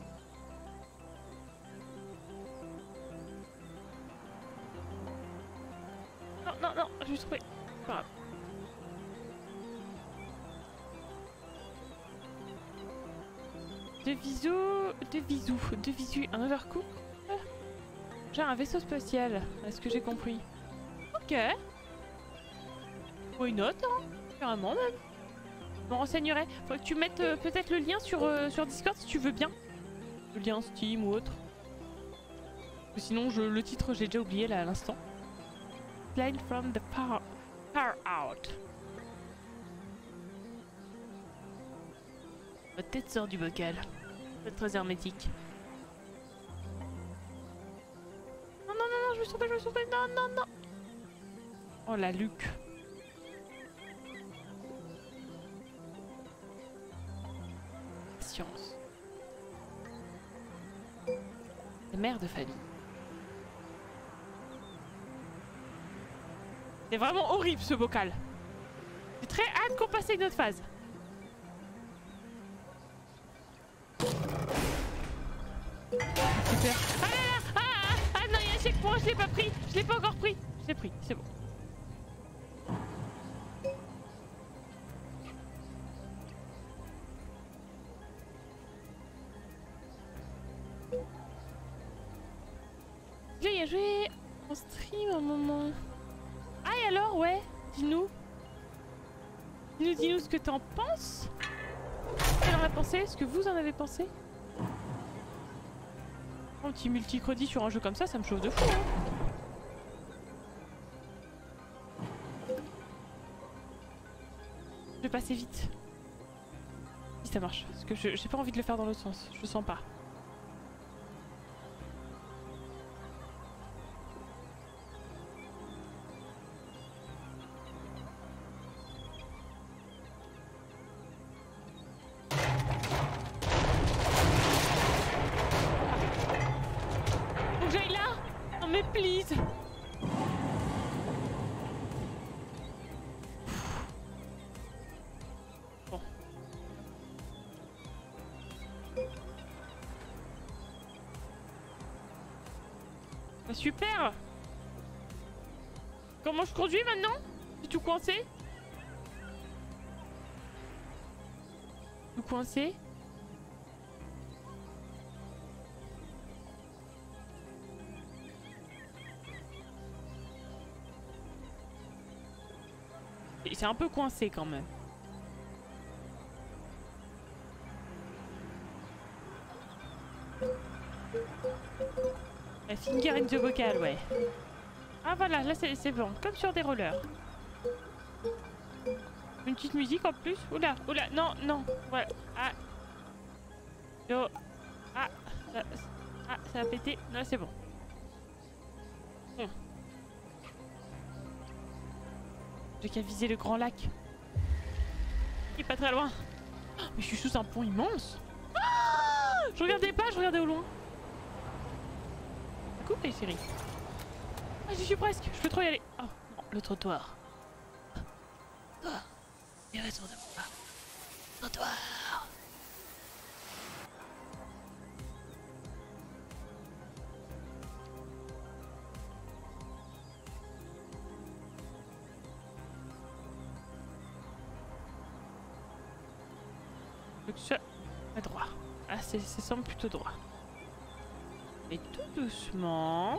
Non, non, non, je vais trouver. Pas grave. De visu... De visu... De visu... Un overcook. J'ai un vaisseau spatial, est-ce que j'ai compris? Ok. Ou une autre, hein, carrément même. Je me renseignerai. Faut que tu mettes euh, peut-être le lien sur, euh, sur Discord si tu veux bien. Le lien Steam ou autre. Ou sinon, je, le titre, j'ai déjà oublié là à l'instant. Slide from the far, far out. Votre tête sort du bocal. C'est très hermétique. Non, non, non, non, je me suis trompée, je me suis trompée. Non, non, non. Oh la Luc. Patience. C'est mère de famille. C'est vraiment horrible ce bocal. J'ai très hâte qu'on passe à une autre phase. Super. Ah là là, ah, ah, ah non, il y a un checkpoint, je l'ai pas pris. Je l'ai pas encore pris. Je l'ai pris, c'est bon. J'ai y a joué en stream un moment. Ah et alors, ouais, dis-nous. Dis-nous, dis-nous ce que t'en penses. Ce qu'elle en a pensé, ce que vous en avez pensé. Un petit multi-crédit sur un jeu comme ça, ça me chauffe de fou. Hein. Je vais passer vite. Si ça marche. Parce que j'ai pas envie de le faire dans l'autre sens. Je le sens pas. Please. Bon. Bah, super. Comment je conduis maintenant? C'est tout coincé? Tout coincé? C'est un peu coincé quand même. La finger in the vocal, ouais. Ah voilà, là c'est bon, comme sur des rollers. Une petite musique en plus. Oula, oula, non, non, voilà. Ah. Yo. Ah, ça, ah, ça a pété. Non, c'est bon. Bon. J'ai qu'à viser le grand lac. Il est pas très loin. Oh, mais je suis sous un pont immense. Ah, je regardais pas, je regardais au loin. Coupe les séries. Ah, j'y suis presque, je peux trop y aller. Oh, non, le trottoir. Toi, il y a raison de moi. Trottoir. Ça à droit. Ah, c'est semble plutôt droit. Et tout doucement.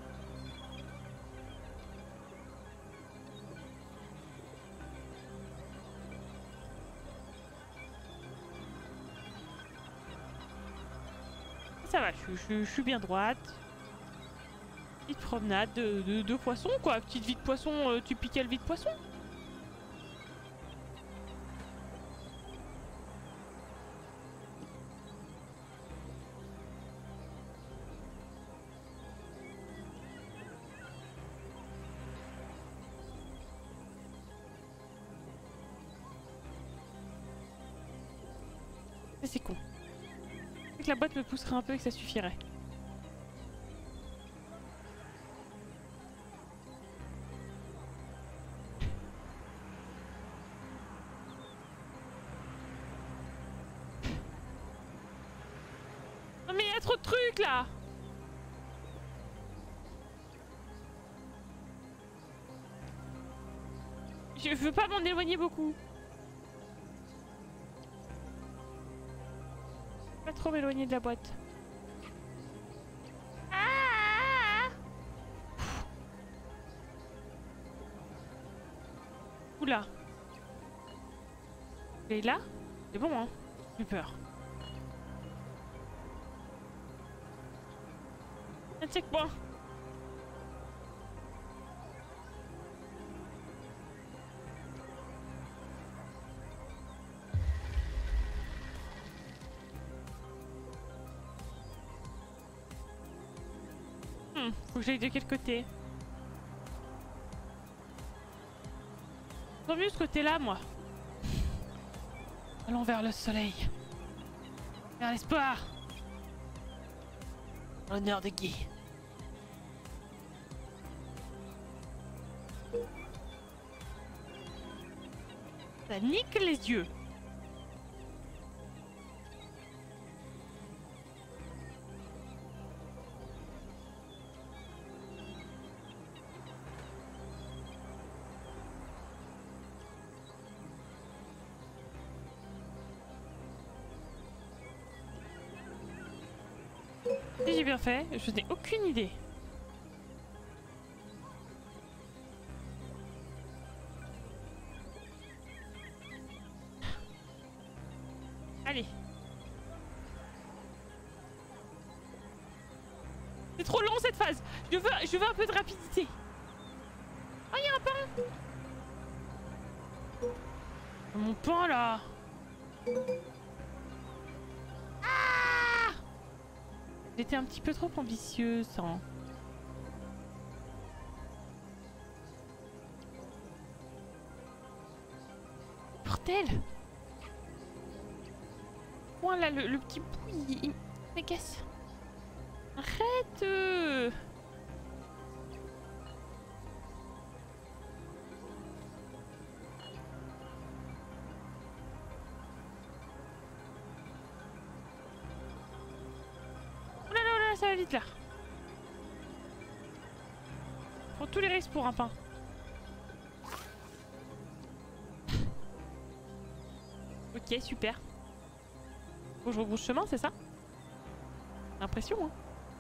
Ça va, je, je, je suis bien droite. Petite promenade de, de, de poisson, quoi. Petite vie de poisson, euh, tu piques vie de poisson. C'est con. C'est que la boîte me pousserait un peu et que ça suffirait. Non mais il y a trop de trucs là. Je veux pas m'en éloigner beaucoup. Pas trop m'éloigner de la boîte. Ah, Oula. Et là, c'est bon, hein. J'ai peur. Un checkpoint. Hmm, faut que j'aille de quel côté? Tant mieux ce côté-là, moi. Allons vers le soleil. Vers l'espoir. L'honneur de Guy. Ça nique les yeux. Si j'ai bien fait, je n'ai aucune idée. Allez. C'est trop long cette phase. Je veux, je veux un peu de rapidité. Oh, il y a un pain. Mon pain là. J'étais un petit peu trop ambitieuse. Hein. Bordel! Point là, le, le petit bout, il, il m'agace. Arrête! euh. Ça va vite là. Prends tous les risques pour un pain. Ok, super. Faut que je rebrousse chemin, c'est ça? L'impression, hein.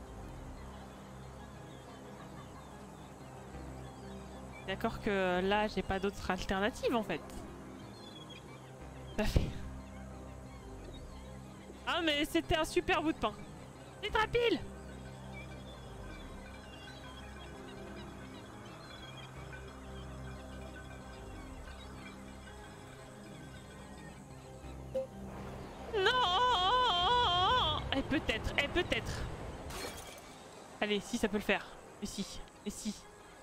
D'accord que là, j'ai pas d'autre alternative en fait. Ça fait. Ah, mais c'était un super bout de pain. Vite, rapide! Non! Et peut-être, et peut-être. Allez, si ça peut le faire. Et si, et si.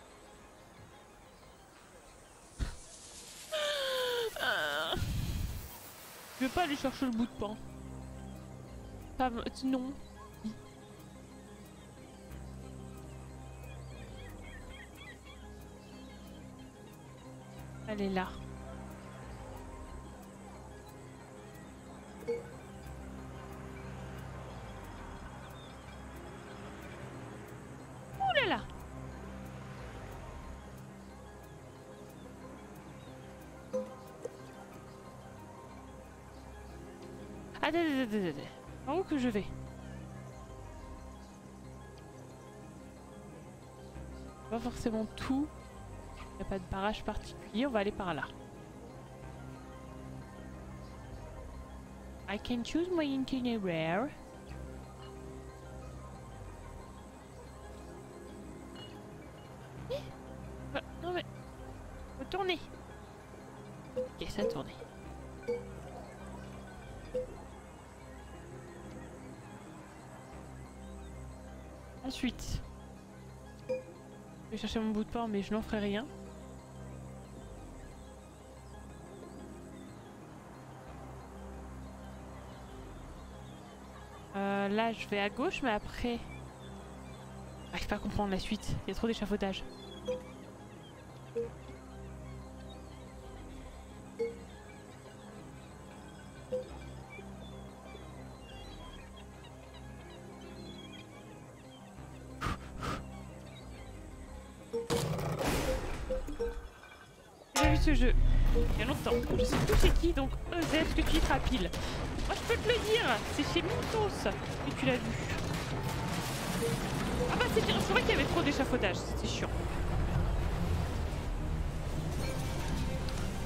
Euh... Je veux pas aller chercher le bout de pain. Ça me... Non. Elle est là. Ouh là là. Attends, attends, attends, attends. Par où que je vais? Pas forcément tout. Il n'y a pas de barrage particulier, on va aller par là. I can choose my itinerary. Eh ah, non mais... Faut tourner. Ok, ça a tourné. Ensuite... Je vais chercher mon bout de pain mais je n'en ferai rien. Euh, là, je vais à gauche, mais après... J'arrive pas à comprendre la suite. Il y a trop d'échafaudage. J'ai vu ce jeu il y a longtemps. Je sais plus c'est qui, donc E Z que tu y rapide. Moi je peux te le dire, c'est chez Mintos que tu l'as vu. Ah bah c'est vrai qu'il y avait trop d'échafaudage, c'était chiant.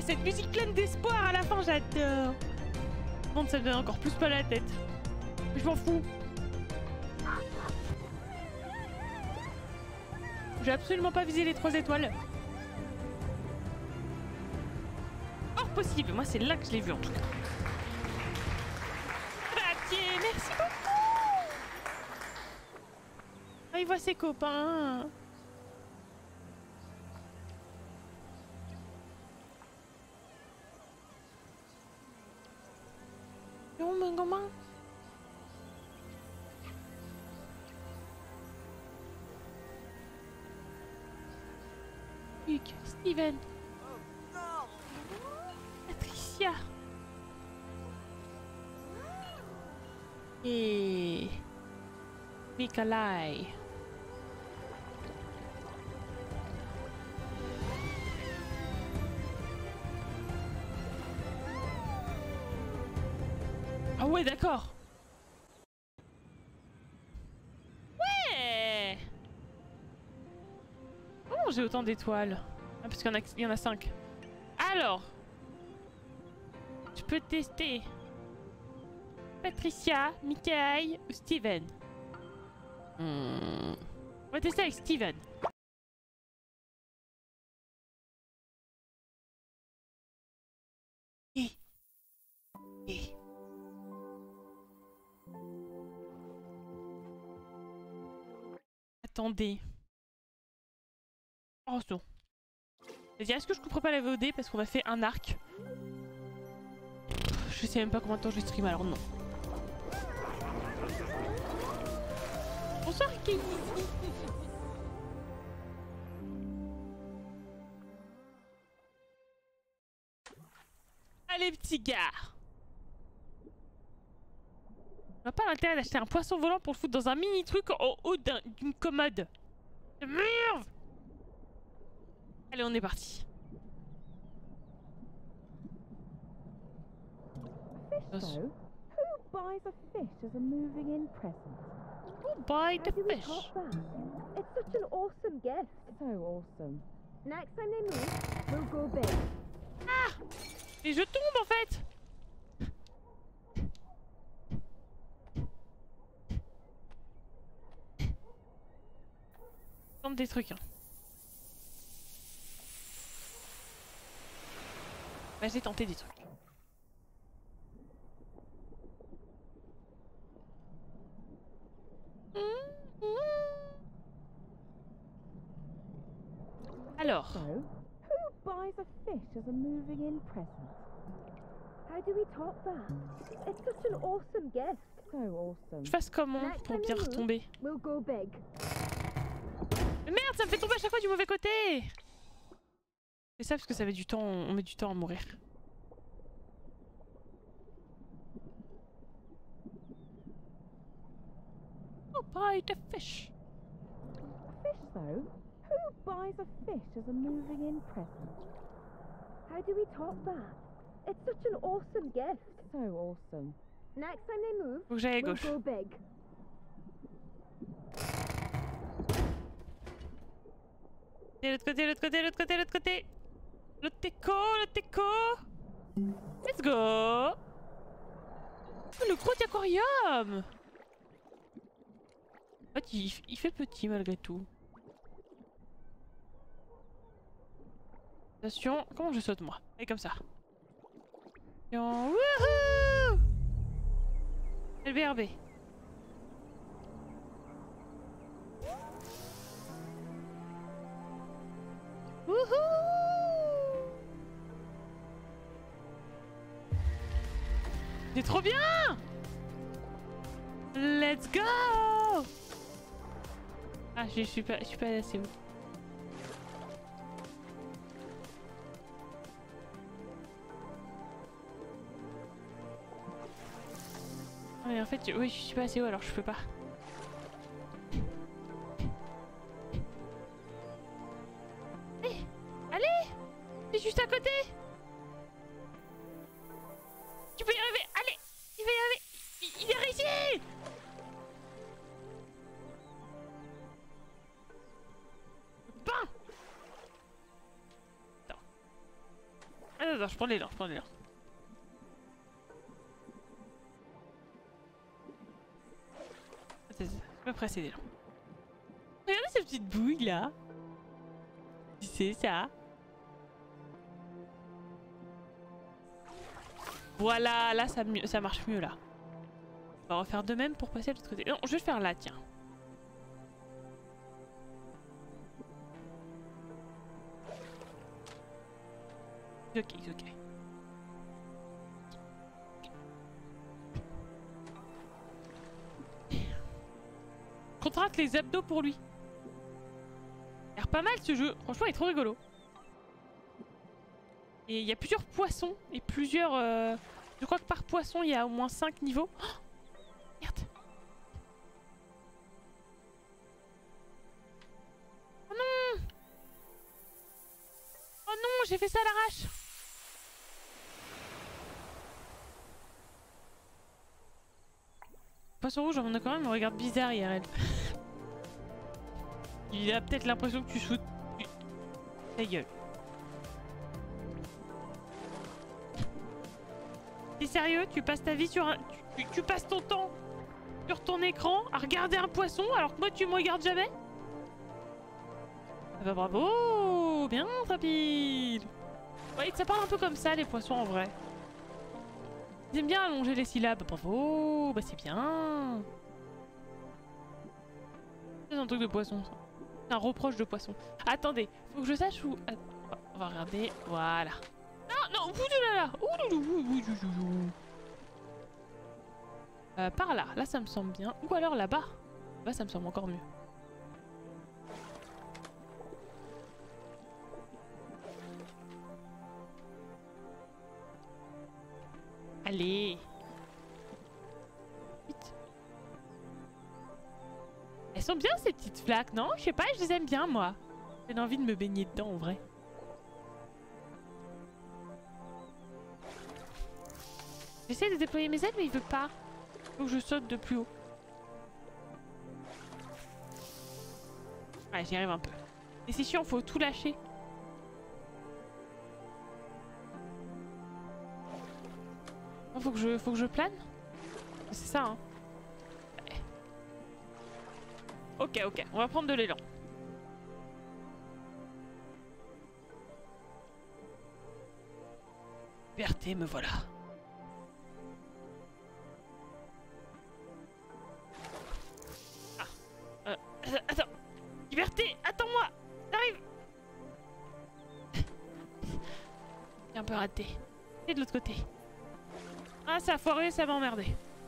cette musique pleine d'espoir à la fin, j'adore. Bon, ça me donne encore plus pas la tête. Je m'en fous. J'ai absolument pas visé les trois étoiles. Or possible, moi c'est là que je l'ai vu en tout cas. Papier, merci beaucoup. Ah, il voit ses copains. Oh mon gamin. Luc, Steven. Patricia. Et Nikolai. Ah ouais, d'accord. Ouais. Comment j'ai autant d'étoiles? Ah, parce qu'il y en a, il y en a cinq. Alors, je peux tester Patricia, Michael ou Steven. Hmm. On va tester avec Steven. Et... Et... Attendez. Oh non. Vas-y, est-ce que je couperai pas la V O D parce qu'on a fait un arc? Je sais même pas combien de temps je stream, alors non. Bonsoir Kelly. Allez petit gars. On n'a pas l'intérêt d'acheter un poisson volant pour le foutre dans un mini truc en haut d'une commode. Merde. Allez, on est parti. So, who buys a fish as a moving in present? Who buys the fish? It's such an awesome gift. So awesome. Next time they move, we'll go big. Ah! Et je tombe en fait! Tente des trucs. Hein. Bah, j'ai tenté des trucs. Alors. So, who buys a fish as a moving in present? How do we top that? It's such an awesome gift. So awesome. Je fasse comment pour bien retomber? We'll go big. Mais merde, ça me fait tomber à chaque fois du mauvais côté! C'est ça parce que ça met du temps, on met du temps à mourir. Oh, buy the fish. A fish though? Who buys a fish as a moving in present? How do we top that? It's such an awesome gift. So awesome. Next time they move, Faut que j'aille à we'll gauche. go big. Et l'autre côté, l'autre côté, l'autre côté, l'autre côté. Le teco, le teco. Let's go. Oh, le gros aquarium. En fait, il, il fait petit malgré tout. Attention, comment je saute moi? Et comme ça. Wouhou! L B R B. Wouhou! C'est trop bien! Let's go! Ah, je suis pas, je suis pas assez haut. Mais en fait, oui, je suis pas assez haut alors je peux pas. Allez, allez, c'est juste à côté. Tu peux y arriver, allez, il va y arriver, il, il est réussi. Bam. Attends. Attends, attends, je prends l'élan, je prends l'élan. Je peux presser l'élan. Regardez cette petite bouille là. C'est ça. Voilà, là ça, ça marche mieux là. On va refaire de même pour passer de l'autre côté. Non, je vais le faire là, tiens. Ok, ok. Contrainte les abdos pour lui. Il a l'air pas mal ce jeu. Franchement, il est trop rigolo. Et il y a plusieurs poissons et plusieurs... Euh... Je crois que par poisson, il y a au moins cinq niveaux. Oh, merde. Oh non. Oh non, j'ai fait ça à l'arrache. Poisson rouge, on a quand même, on regarde bizarre I R L. Il a peut-être l'impression que tu shootes... Ta gueule. T'es sérieux? Tu passes ta vie sur un... Tu, tu, tu passes ton temps sur ton écran à regarder un poisson alors que moi tu me regardes jamais? Ah bah bravo! Bien rapide! Ouais, ça parle un peu comme ça les poissons en vrai. Ils aiment bien allonger les syllabes. Bravo! Bah c'est bien! C'est un truc de poisson ça. C'est un reproche de poisson. Attendez, faut que je sache où... On va regarder. Voilà. Non, non, là, euh, par là, là ça me semble bien. Ou alors là-bas. Là ça me semble encore mieux. Allez. Vite. Elles sont bien ces petites flaques, non? Je sais pas, je les aime bien moi. J'ai envie de me baigner dedans en vrai. J'essaie de déployer mes ailes mais il veut pas. Donc je saute de plus haut. Ouais, j'y arrive un peu. Et c'est chiant, faut tout lâcher. Oh, faut que je, faut que je plane. C'est ça, hein. Ouais. Ok, ok, on va prendre de l'élan. Liberté, me voilà. Attends, liberté, attends-moi, j'arrive. J'ai un peu raté. Et de l'autre côté. Ah, ça a foiré, ça m'a emmerdé.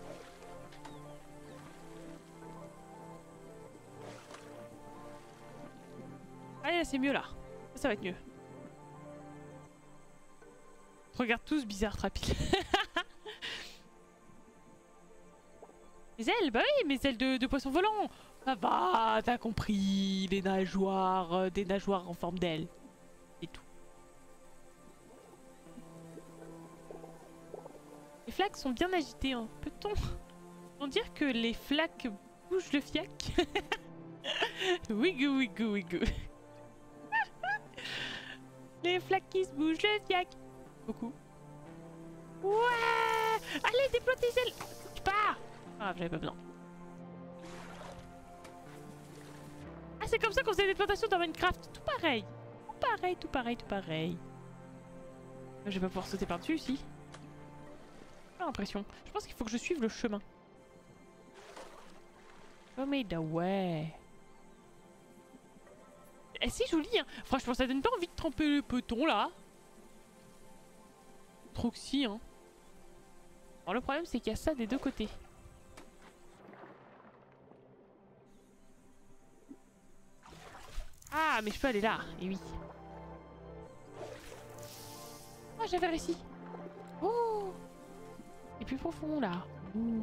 Allez, c'est mieux là. Ça va être mieux. Regarde tous bizarre Trapil. Mes ailes, bah oui, mes ailes de, de poisson volant. Ça va, t'as compris, les nageoires, euh, des nageoires en forme d'ailes. Et tout. Les flaques sont bien agitées, hein. Peut-on on dire que les flaques bougent le fiac? Wigou, wigou, wigou. Les flaques qui se bougent le fiac. Beaucoup. Ouais. Allez, déploie tes ailes. Tu pars. Ah, j'avais pas besoin. Ah, c'est comme ça qu'on faisait des plantations dans Minecraft. Tout pareil. Tout pareil, tout pareil, tout pareil. Je vais pas pouvoir sauter par-dessus, si. J'ai l'impression. Je pense qu'il faut que je suive le chemin. Oh, mais ouais. Eh, c'est joli, hein. Franchement, ça donne pas envie de tremper le peloton, là. Trop que si, hein. Alors, le problème, c'est qu'il y a ça des deux côtés. Ah, mais je peux aller là. Et oui. Ah, j'avais réussi. Oh. Et plus profond, là. Ouh.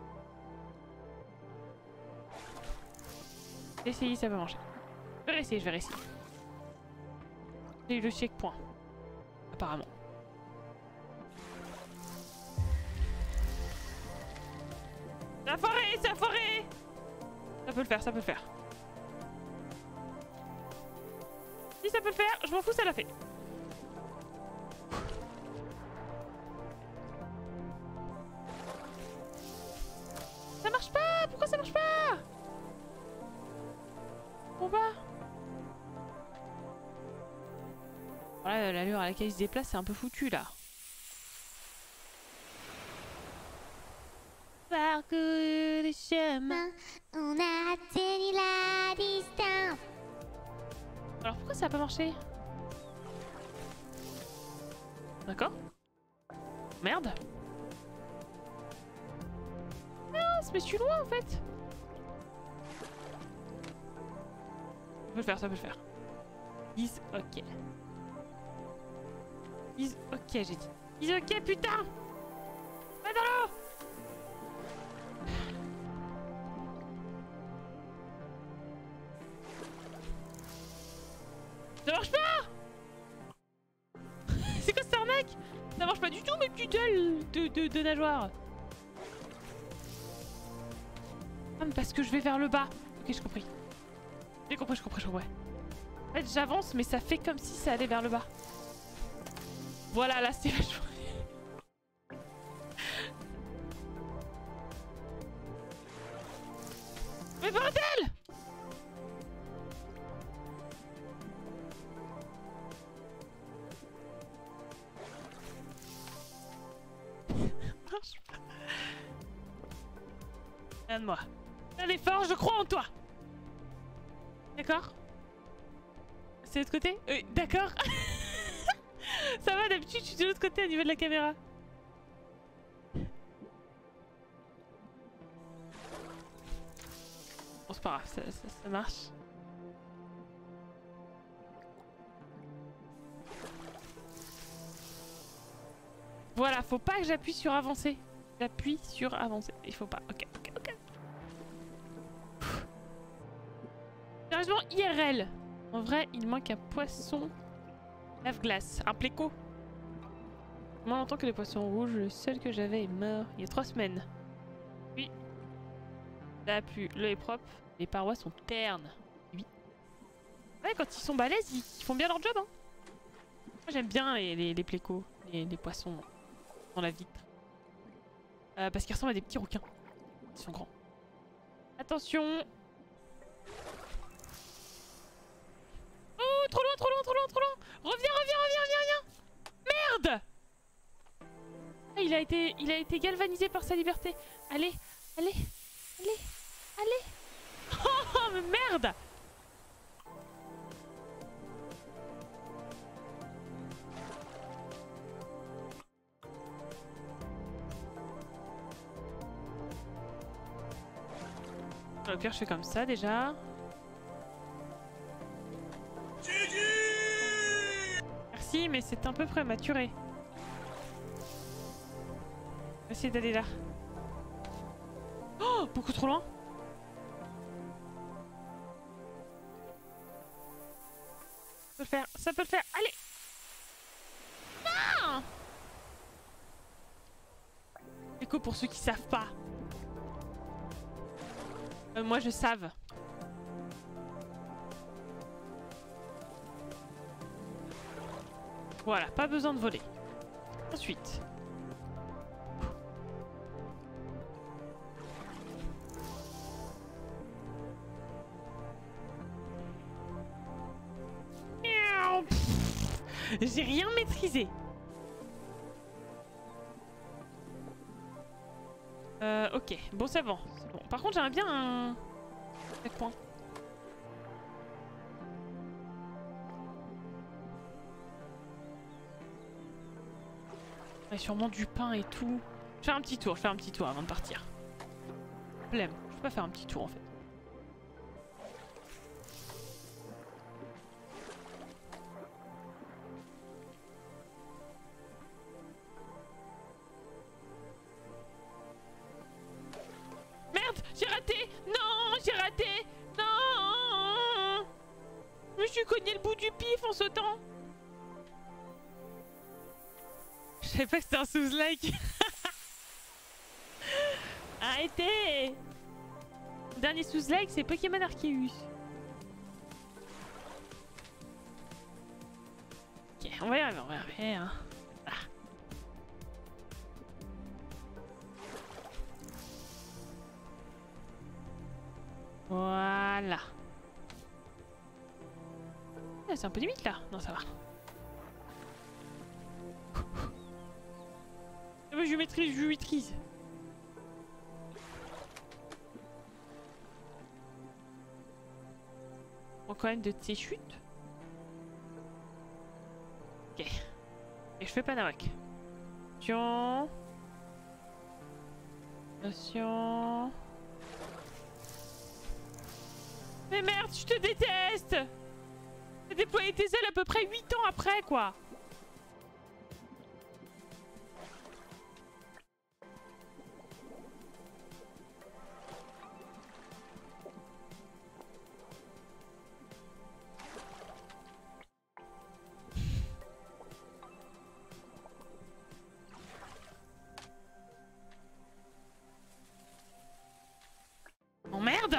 Essayer, ça va manger. Je vais essayer, je vais essayer. J'ai eu le checkpoint. Apparemment. La forêt, c'est la forêt. Ça peut le faire, ça peut le faire. Si ça peut le faire, je m'en fous, ça l'a fait. Voilà, l'allure à laquelle il se déplace, c'est un peu foutu là. Parcours les chemins, on a atteint la distance. Alors pourquoi ça a pas marché? D'accord. Merde. Ah, mais je suis loin en fait. Ça peut le faire, ça peut le faire. Is ok. Is ok, j'ai dit. Is ok, putain. Va dans l'eau. Ça marche pas. C'est quoi cette arnaque? Ça marche pas du tout mes petites ailes de, de, de nageoire. Ah mais parce que je vais vers le bas. Ok, j'ai compris. J'ai compris, j'ai compris, j'ai compris. En fait j'avance mais ça fait comme si ça allait vers le bas. Voilà, là c'est vachement... Mais bordel! Regarde-moi. Un effort, je crois en toi. D'accord? C'est de l'autre côté? euh, D'accord. Ça va, d'habitude je suis de l'autre côté au niveau de la caméra. Bon c'est pas grave, ça, ça, ça marche. Voilà, faut pas que j'appuie sur avancer. J'appuie sur avancer. Il faut pas. Ok, ok, ok. Sérieusement, I R L. En vrai, il manque un poisson lave-glace. Un pléco. Moins longtemps que les poissons rouges, le seul que j'avais est mort il y a trois semaines. Oui. Ça a plu. L'eau est propre. Les parois sont ternes. Oui. Ouais, quand ils sont balèzes, ils, ils font bien leur job. Hein. Moi, j'aime bien les, les, les plécos, les, les poissons dans la vitre. Euh, parce qu'ils ressemblent à des petits requins. Ils sont grands. Attention. Oh, trop loin, trop loin, trop loin, trop loin. Reviens, reviens, reviens, reviens, reviens. Merde. Ah, il a été, il a été galvanisé par sa liberté. Allez, allez, allez, allez. Oh, mais merde. Au pire, je fais comme ça déjà. Merci, mais c'est un peu prématuré. On va essayer d'aller là. Oh, beaucoup trop loin. Ça peut le faire, ça peut le faire. Allez. Non. Écho pour ceux qui savent pas. Euh, moi je save. Voilà, pas besoin de voler. Ensuite. J'ai rien maîtrisé. Euh, ok, bon c'est bon. bon. Par contre j'aimerais bien un checkpoint. Il y a sûrement du pain et tout. Je fais un petit tour, je fais un petit tour avant de partir. Flemme, je peux pas faire un petit tour en fait. Merde, j'ai raté. Non, j'ai raté. Non. Je me suis cogné le bout du pif en sautant. Je savais pas que c'était un sous-like. Arrêtez. Le dernier sous-like, c'est Pokémon Arceus. Ok, on va y arriver, on va y arriver. Hein. Ah. Voilà. Ah, c'est un peu limite là. Non, ça va. mais je maîtrise, je maîtrise. On prend quand même de tes chutes. Ok. Et je fais pas nawak. Attention. Attention. Mais merde, je te déteste! T'as déployé tes ailes à peu près huit ans après, quoi! Oh merde!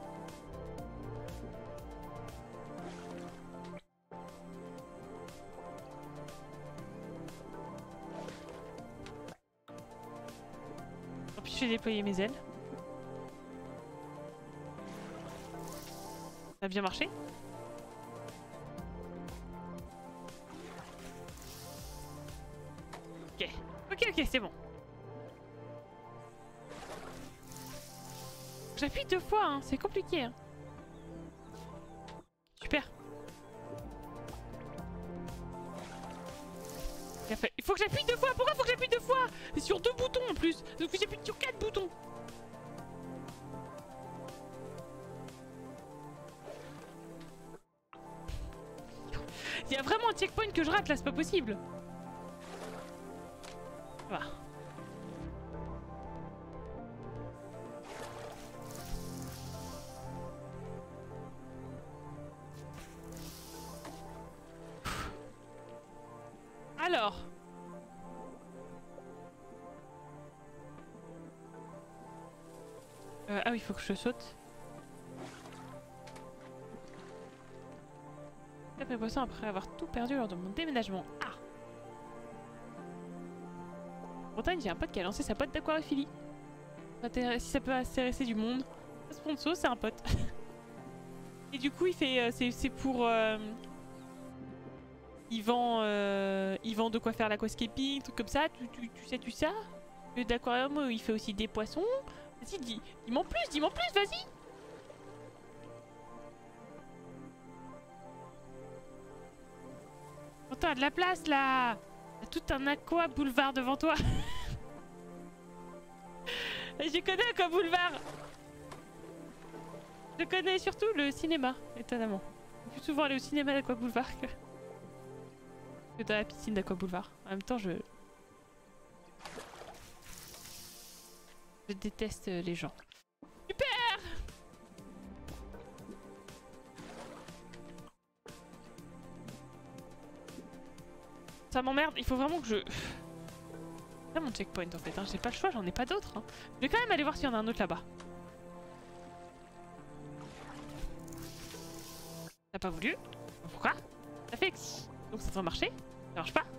Tant pis, je vais déployer mes ailes. Ça a bien marché. Ok, ok, ok, c'est bon. J'appuie deux fois, hein. C'est compliqué. Hein. Super. Il faut que j'appuie deux fois. Pourquoi faut que j'appuie deux fois? C'est sur deux boutons en plus. Donc j'appuie sur quatre boutons. Il y a vraiment un checkpoint que je rate là, c'est pas possible. Voilà. Alors. Euh, ah oui, il faut que je saute. Après poisson après avoir tout perdu lors de mon déménagement. Ah! En Bretagne, j'ai un pote qui a lancé sa boîte d'aquariophilie. Si ça peut intéresser du monde. Un sponsor, c'est un pote. Et du coup, il fait, euh, c'est pour... Euh, il vend, euh, il vend de quoi faire l'aquascaping, trucs comme ça. Tu, tu, tu sais, tu sais. Le d'aquarium, il fait aussi des poissons. Vas-y, dis, dis-moi en plus, dis-moi en plus, vas-y. Oh, t'as de la place là. T'as tout un aqua boulevard devant toi. Je connais Aqua Boulevard. Je connais surtout le cinéma, étonnamment. Je suis plus souvent aller au cinéma d'Aqua Boulevard que... que dans la piscine d'Aqua Boulevard. En même temps, je... Je déteste les gens. Super! Ça m'emmerde, il faut vraiment que je... C'est mon checkpoint en fait, hein. J'ai pas le choix, j'en ai pas d'autres. Hein. Je vais quand même aller voir s'il y en a un autre là-bas. T'as pas voulu? Pourquoi? Ça fait X. Donc ça devrait marcher. Ça marche pas.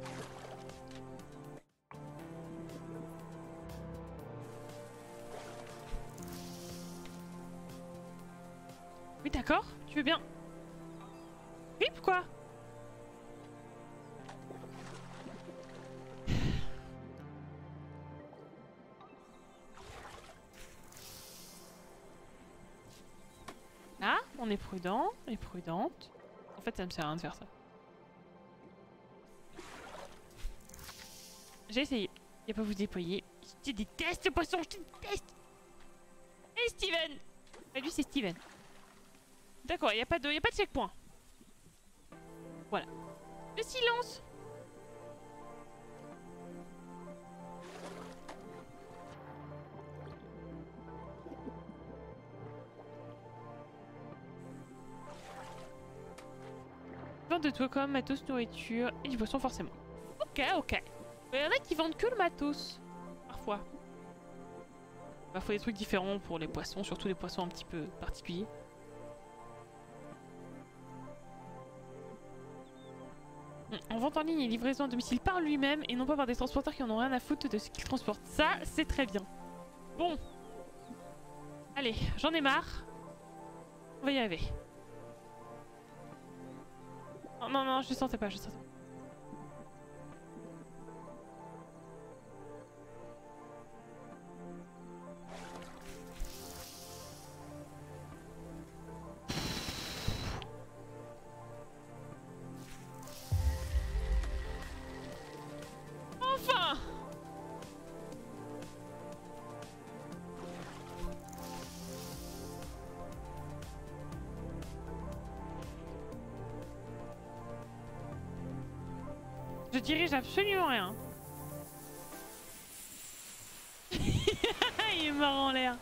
Oui d'accord, tu veux bien? Oui pourquoi? Là, on est prudent et prudente. En fait, ça me sert à rien de faire ça. J'ai essayé. Il a pas vous déployer. Je déteste le poisson, je déteste. Hey Steven! Bah, lui c'est Steven. D'accord, il n'y a pas de, y a pas de checkpoint. Voilà. Le silence. De toi comme matos, nourriture et du poisson forcément. Ok, ok. Il y en a qui vendent que le matos. Parfois. Il faut des trucs différents pour les poissons, surtout les poissons un petit peu particuliers. En vente en ligne et livraison à domicile par lui-même et non pas par des transporteurs qui en ont rien à foutre de ce qu'ils transportent. Ça, c'est très bien. Bon. Allez, j'en ai marre. On va y arriver. Non, non, non, je sentais pas, je sentais pas. Je dirige absolument rien. Il est mort en l'air.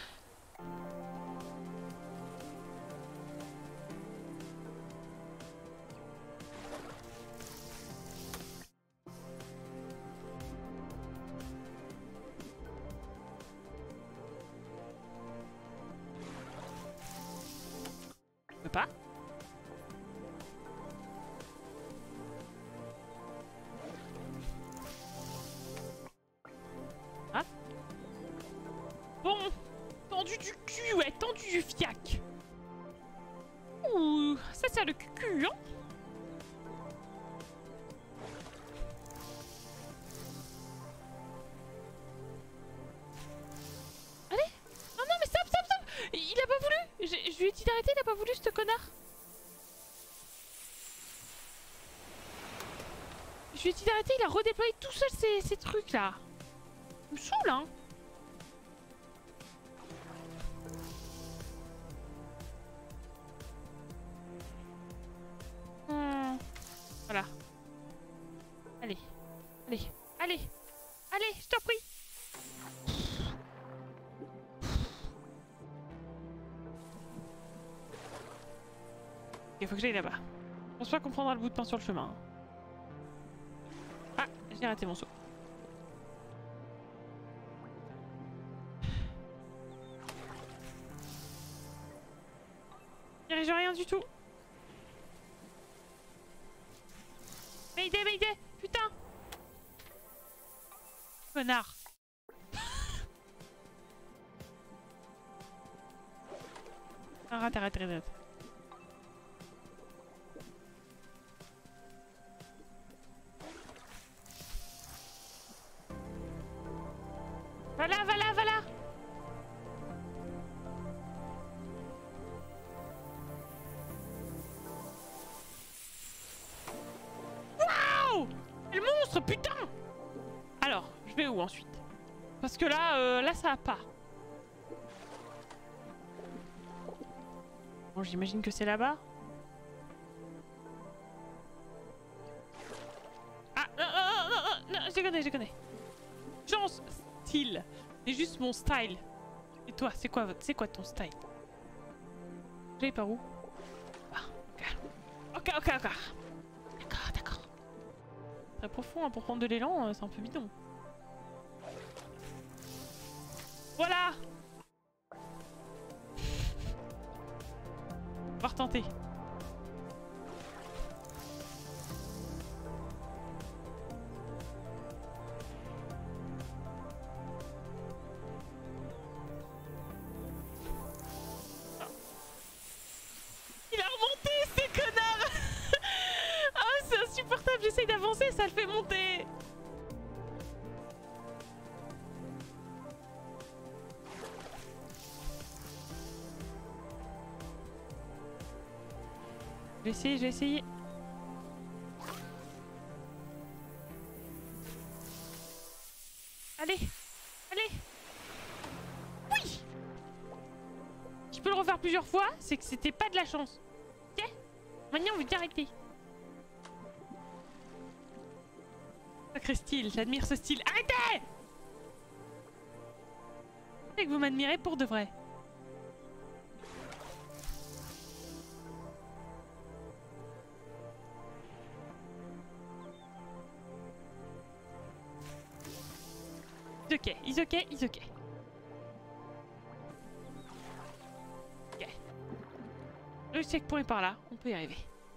Je peux pas. Ah. Bon, tendu du cul, ouais, tendu du fiac. Ouh, ça c'est le cul, hein. Allez. Non, non, mais stop, stop, stop. Il a pas voulu. Je, je lui ai dit d'arrêter, il a pas voulu, ce connard. Je lui ai dit d'arrêter, il a redéployé tout seul ces, ces trucs là. Il me saoule, hein. Hmm. Voilà. Allez. Allez. Allez. Allez, je t'en prie. Il faut que j'aille là-bas. Je pense pas qu'on prendra le bout de pain sur le chemin. Ah, j'ai raté mon saut. Je dirige rien du tout. Mayday, Mayday, putain. Connard. Arrête, arrête, arrête. Voilà, voilà, voilà. Waouh! Le monstre, putain! Alors, je vais où ensuite? Parce que là, euh, là, ça va pas. Bon, j'imagine que c'est là-bas. Ah, non, non, non, non, non, je connais, je connais. Chance, style. C'est juste mon style. Et toi, c'est quoi, c'est quoi ton style? J'allais par où? Ah, ok. Ok, ok, ok. D'accord, d'accord. Très profond, hein, pour prendre de l'élan, euh, c'est un peu bidon. Voilà. On va retenter. J'essaye d'avancer, ça le fait monter. Je vais essayer, je vais essayer. Allez, allez. Oui. Je peux le refaire plusieurs fois, c'est que c'était pas de la chance. Ok. Maintenant on veut arrêter. Sacré style, j'admire ce style. Arrêtez! C'est que vous m'admirez pour de vrai. It's ok, it's ok, it's ok. Ok. Le checkpoint est par là, on peut y arriver.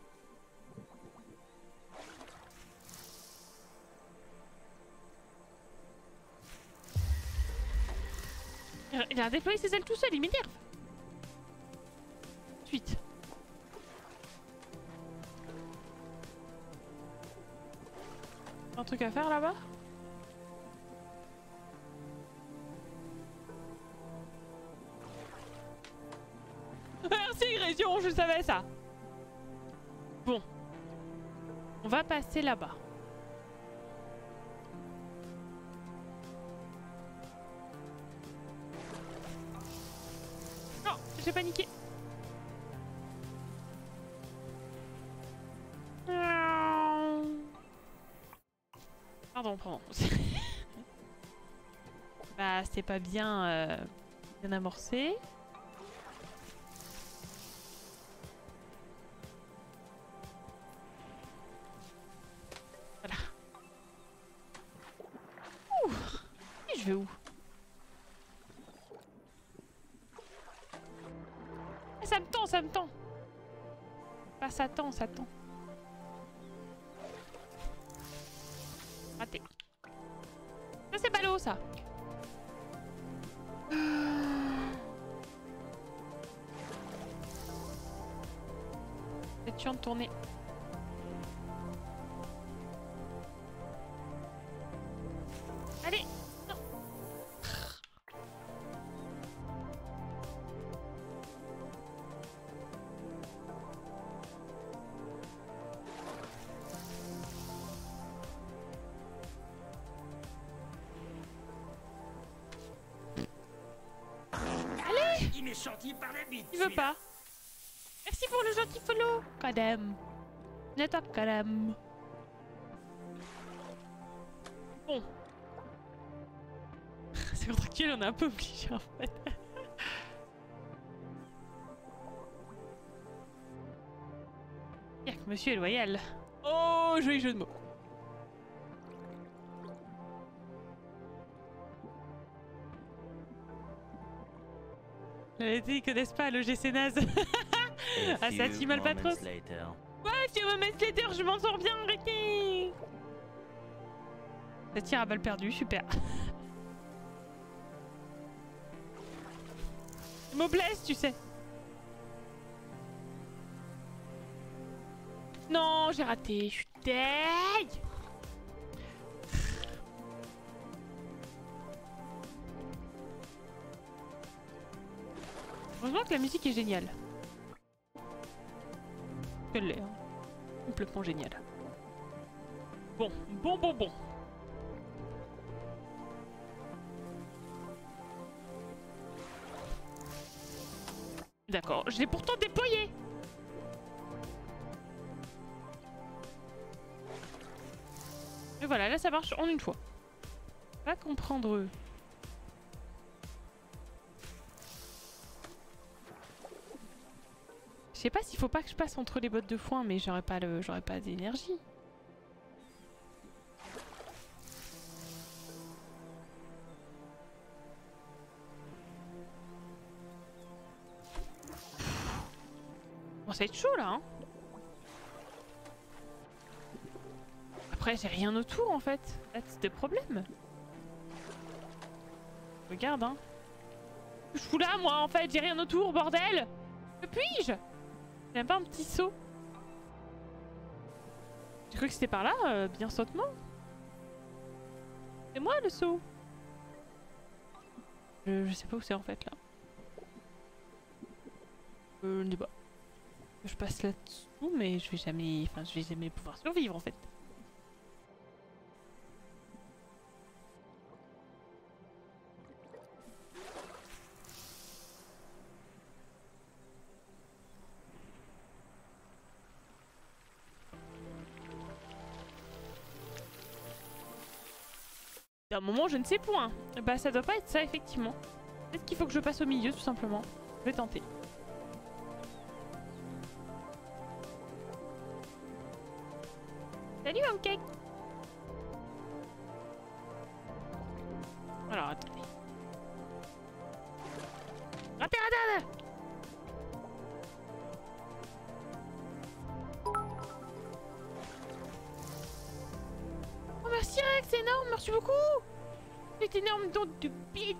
Il a déployé ses ailes tout seul, il m'énerve. Suite. Un truc à faire là-bas? Merci Région, je savais ça. Bon. On va passer là-bas. J'ai paniqué. Pardon, pardon. Bah, c'était pas bien, euh, bien amorcé. Voilà. Ouh. Et je vais où? Ah, ça me tend, ça me tend. Pas ça tend, ça tend. Raté. Ça c'est ballot ça. C'est chiant de tourner. Allez. Non. Allez. Il est sorti par la bite. Il veut pas. Merci pour le gentil follow. Kadam. Net up, kadam. Bon. C'est tranquille, on est un peu obligé en fait. Y'a que monsieur est loyal. Oh, joli jeu de mots. Ils connaissent pas le G C naze. Ah, ça t'y mal pas trop. Ouais, few moments later, je m'en sors bien, Ricky. Ça tire à balle perdue, super. Je me blesse, tu sais. Non, j'ai raté, je suis deg. Heureusement que la musique est géniale. Elle l'est, hein. Complètement géniale. Bon, bon, bon, bon. D'accord, je l'ai pourtant déployé. Et voilà, là ça marche en une fois. Pas comprendre. Je sais pas s'il faut pas que je passe entre les bottes de foin, mais j'aurais pas le, j'aurais pas d'énergie. Bon, ça va être chaud là, hein. Après, j'ai rien autour en fait. That's the problème. Regarde, hein. Je fous là, moi, en fait, j'ai rien autour, bordel. Que puis-je? J'ai même pas un petit saut. J'ai cru que c'était par là, euh, bien sautement. C'est moi le saut. Je, je sais pas où c'est en fait là. Euh, je ne sais pas. Je passe là-dessous, mais je vais jamais, enfin, je vais jamais pouvoir survivre en fait. D'un moment, je ne sais point. Bah, ça doit pas être ça, effectivement. Peut-être qu'il faut que je passe au milieu, tout simplement. Je vais tenter. Salut, Homecake. Alors, attendez. Raté, raté. Oh, merci, Rex, c'est énorme, merci beaucoup. C'est énorme don de bits.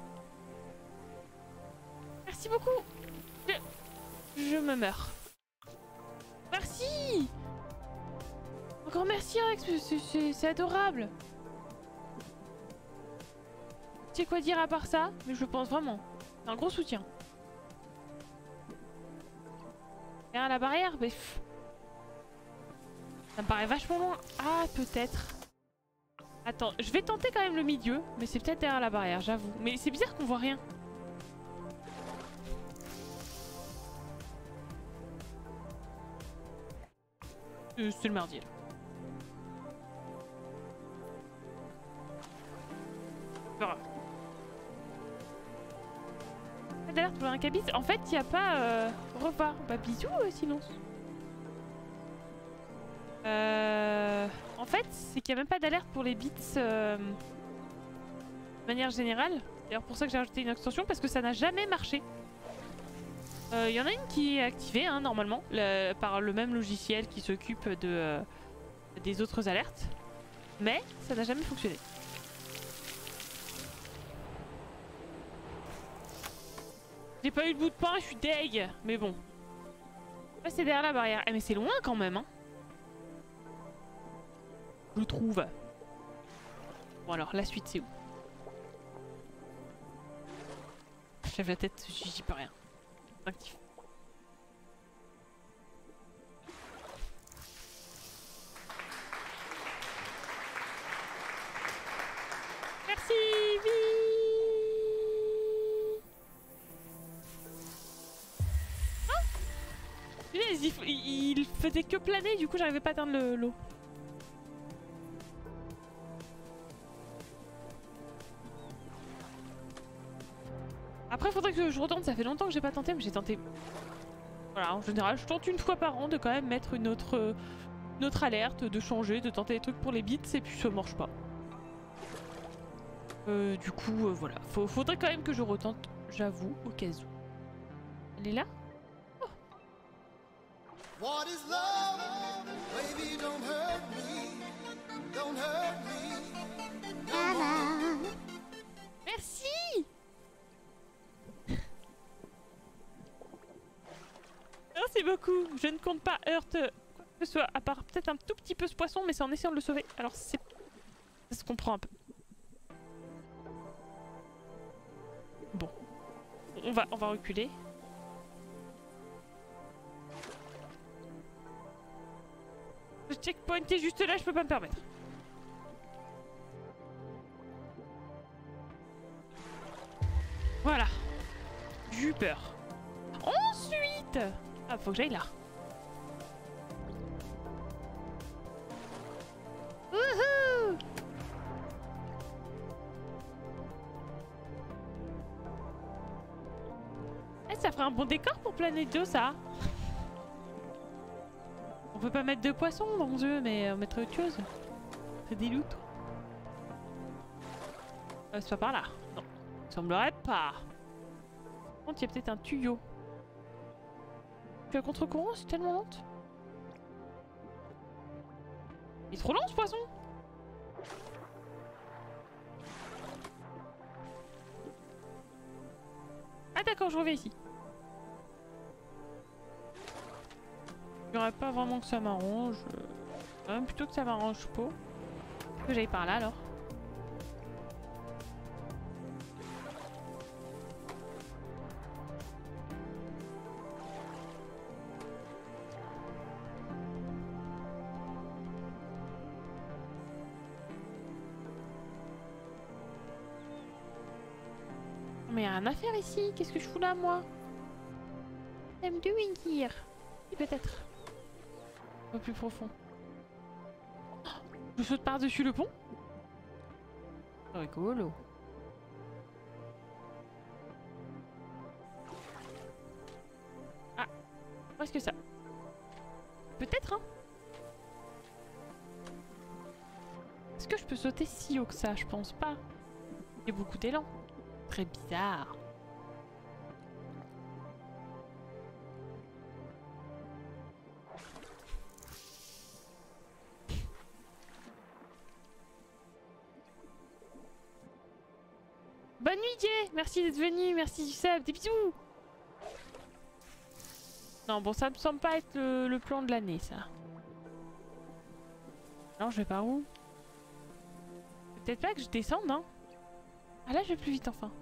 Merci beaucoup. Je, je me meurs. Merci. Encore merci, Rex, c'est adorable. Tu sais quoi dire à part ça? Mais je pense vraiment. C'est un gros soutien. Derrière la barrière, mais... Pff. Ça me paraît vachement loin. Ah, peut-être. Attends, je vais tenter quand même le milieu, mais c'est peut-être derrière la barrière, j'avoue. Mais c'est bizarre qu'on voit rien. Euh, c'est le mardi. Là. Pas d'alerte pour un cabis. En fait, il n'y a pas... Euh... Revoir. Bah bisous euh, sinon. Euh... En fait, c'est qu'il n'y a même pas d'alerte pour les bits euh... de manière générale. C'est d'ailleurs pour ça que j'ai rajouté une extension, parce que ça n'a jamais marché. Il euh, y en a une qui est activée, hein, normalement, le... par le même logiciel qui s'occupe de euh... des autres alertes. Mais ça n'a jamais fonctionné. J'ai pas eu le bout de pain, je suis deg. Mais bon. Ouais, c'est derrière la barrière. Eh, mais c'est loin quand même, hein. Je trouve. Bon alors, la suite c'est où? Je lève la tête, j'y peux rien. Actif. Merci, vie. Ah, il, il, il faisait que planer, du coup j'arrivais pas à atteindre le l'eau. Après, faudrait que je retente. Ça fait longtemps que j'ai pas tenté, mais j'ai tenté. Voilà, en général, je tente une fois par an de quand même mettre une autre, une autre alerte, de changer, de tenter des trucs pour les bits, et puis ça marche pas. Euh, du coup, euh, voilà. Faut, faudrait quand même que je retente, j'avoue, au cas où. Elle est là? Oh. What is love? Baby, don't hurt me. Don't hurt me. No. Merci. Merci beaucoup. Je ne compte pas heurte quoi que ce soit, à part peut-être un tout petit peu ce poisson, mais c'est en essayant de le sauver. Alors c'est... ça se comprend un peu. Bon. On va, on va reculer. Le checkpoint est juste là, je peux pas me permettre. Voilà. J'ai eu peur. Ensuite... ah, faut que j'aille là. Wouhou! Eh, ça ferait un bon décor pour Planète deux, ça. On peut pas mettre de poissons dans le jeu, mais on mettrait autre chose. C'est des loutres. Euh, c'est pas par là. Non. Il semblerait pas. Par contre, il y a peut-être un tuyau. Puis à contre-courant, c'est tellement lente. Il est trop lent ce poisson. Ah d'accord, je reviens ici. Il n'y aurait pas vraiment que ça m'arrange. Euh, même plutôt que ça m'arrange pas. Que j'aille par là alors. Mais y'a rien à faire ici, qu'est-ce que je fous là moi? I'm doing here. Peut-être. Un peu plus profond. Oh, je saute par-dessus le pont? Rigolo. Ah, où est-ce que ça? Peut-être hein? Est-ce que je peux sauter si haut que ça? Je pense pas. Il y a beaucoup d'élan. Très bizarre. Bonne nuit Jay, merci d'être venu, merci du sub, des bisous. Non bon ça me semble pas être le, le plan de l'année ça. Non je vais par où? Peut-être pas que je descende hein. Ah là je vais plus vite enfin.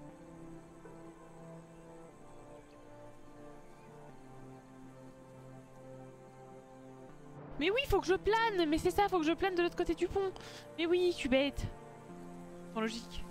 Mais oui, faut que je plane. Mais c'est ça, faut que je plane de l'autre côté du pont. Mais oui, je suis bête. Sans logique.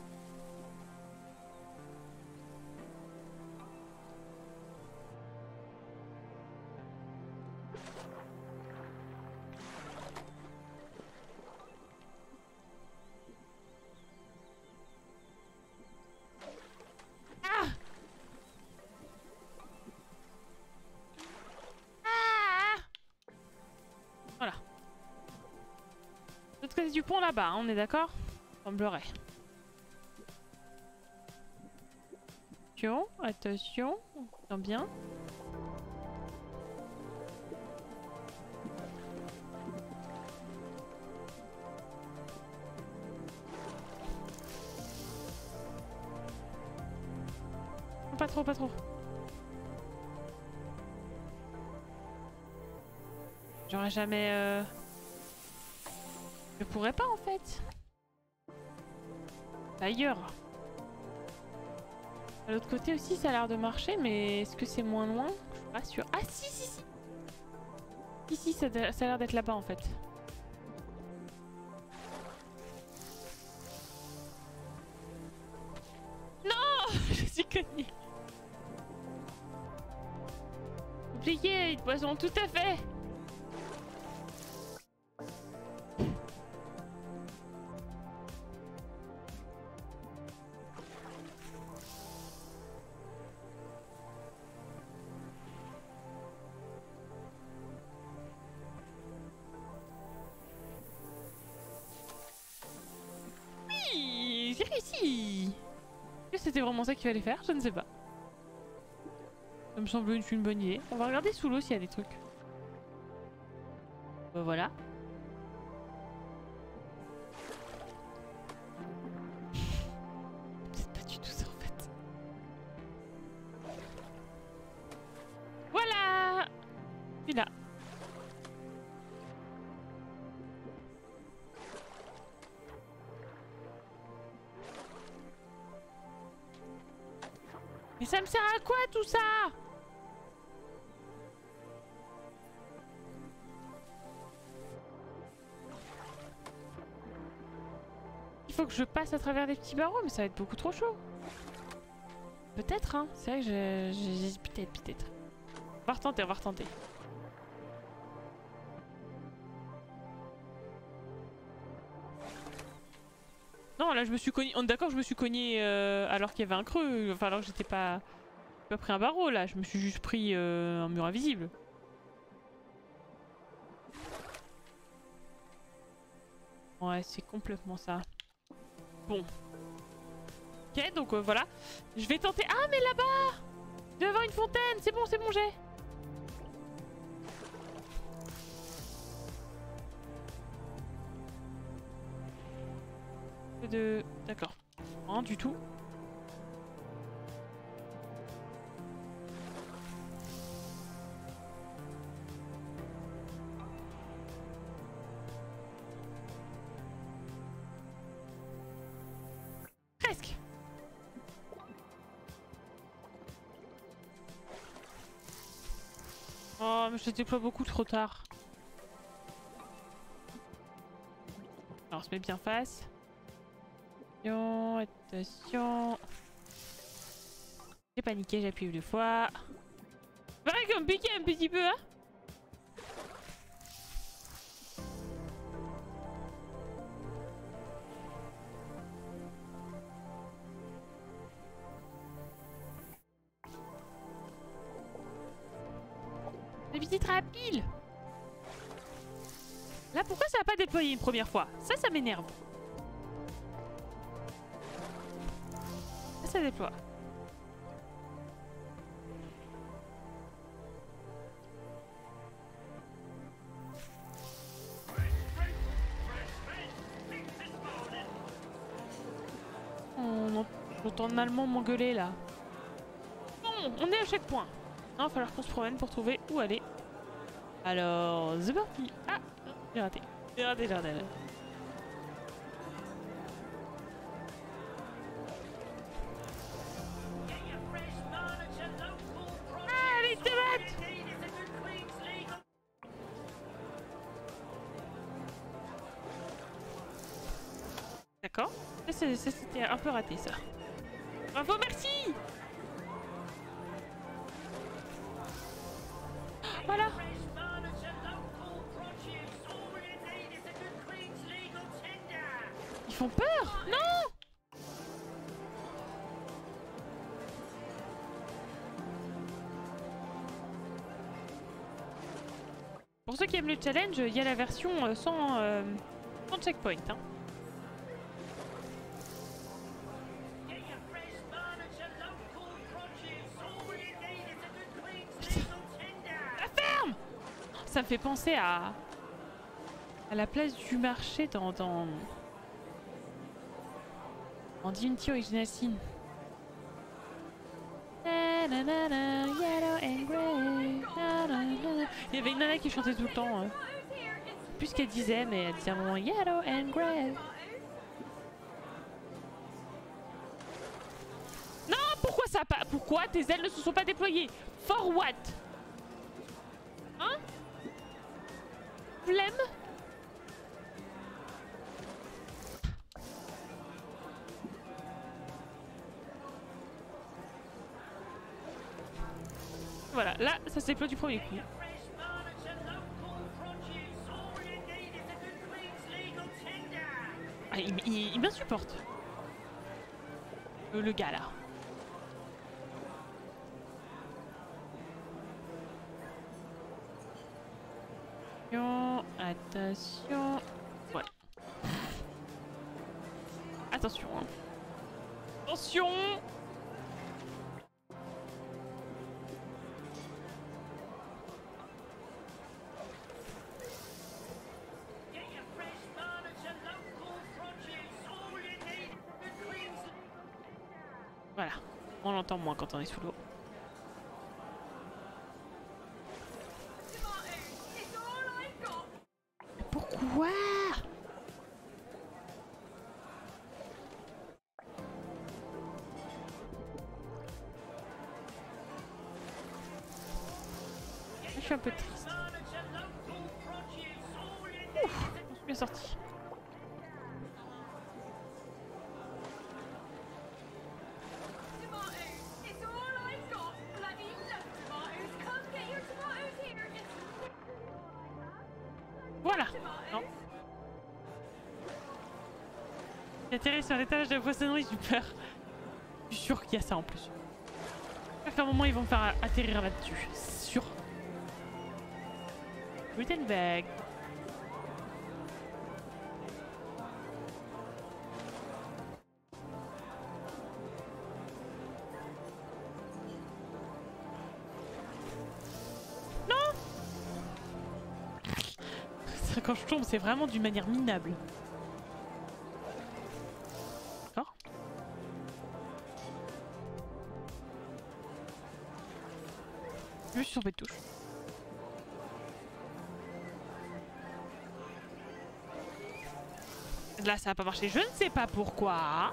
L'autre côté du pont là-bas, hein, on est d'accord? Semblerait. Attention, attention, on sent bien. Pas trop, pas trop. J'aurais jamais... Euh... Je pourrais pas en fait. Ailleurs. À l'autre côté aussi ça a l'air de marcher, mais est-ce que c'est moins loin? Je suis pas sûre. Ah si si si. Si si, ça, ça a l'air d'être là-bas en fait. Non. Je suis connue. Oublié, une poisson, tout à fait. Oui, j'ai réussi. Est-ce que c'était vraiment ça qu'il fallait faire? Je ne sais pas. Ça me semble une, une bonne idée. On va regarder sous l'eau s'il y a des trucs. Ben voilà. C'est pas du tout ça en fait. Voilà. Il est là. Mais ça me sert à quoi tout ça? Il faut que je passe à travers des petits barreaux, mais ça va être beaucoup trop chaud. Peut-être, hein. C'est vrai que j'ai... Peut-être, peut-être. On va retenter, on va retenter. Non, là je me suis cogné... On est d'accord, je me suis cogné euh, alors qu'il y avait un creux. Enfin, alors que j'étais pas... J'ai pas pris un barreau là, je me suis juste pris euh, un mur invisible. Ouais, c'est complètement ça. Bon. Ok, donc euh, voilà. Je vais tenter... Ah, mais là-bas! Il doit y avoir une fontaine! C'est bon, c'est bon, j'ai. De... D'accord. Rien du tout. Presque. Oh, mais je déploie beaucoup trop tard. Alors, on se met bien face. Attention, attention. J'ai paniqué, j'appuie deux fois. C'est vrai qu'on me piquait un petit peu, hein. Des petites rapiles. Là, pourquoi ça n'a pas déployé une première fois? Ça, ça m'énerve. Ça déploie. On entend un allemand m'engueuler là. Bon, on est à chaque point. Non, il va falloir qu'on se promène pour trouver où aller. Alors, c'est parti. Ah, j'ai raté. J'ai raté, j'ai raté. D'accord. Ça, c'était un peu raté, ça. Bravo, merci. Voilà. Ils font peur. Non. Pour ceux qui aiment le challenge, il y a la version sans... Euh, En checkpoint, hein. La ferme! Ça me fait penser à... à la place du marché dans... dans... en Divinity Original Sin. Il y avait une nana qui chantait tout le temps. Hein. Plus qu'elle disait, mais elle disait à un moment Yellow and Grey. Non, pourquoi ça pas? Pourquoi tes ailes ne se sont pas déployées? For what? Hein? Flemme? Voilà, là, ça se déploie du premier coup. Ah, il, il, il m'insupporte. Le, le gars, là. Attention, attention. Ouais. Attention. Hein. Attention. Voilà, on l'entend moins quand on est sous l'eau. Pourquoi? Je suis un peu triste. Ouf, je suis bien sorti. Voilà. Non. J'ai atterri sur l'étage de la poissonnerie, j'ai peur. Je suis sûr qu'il y a ça en plus. J'espère qu'à un moment ils vont me faire atterrir là-dessus. C'est sûr. Written bag. Quand je tombe, c'est vraiment d'une manière minable. D'accord. Je suis sur mes touches. Là, ça va pas marcher. Je ne sais pas pourquoi.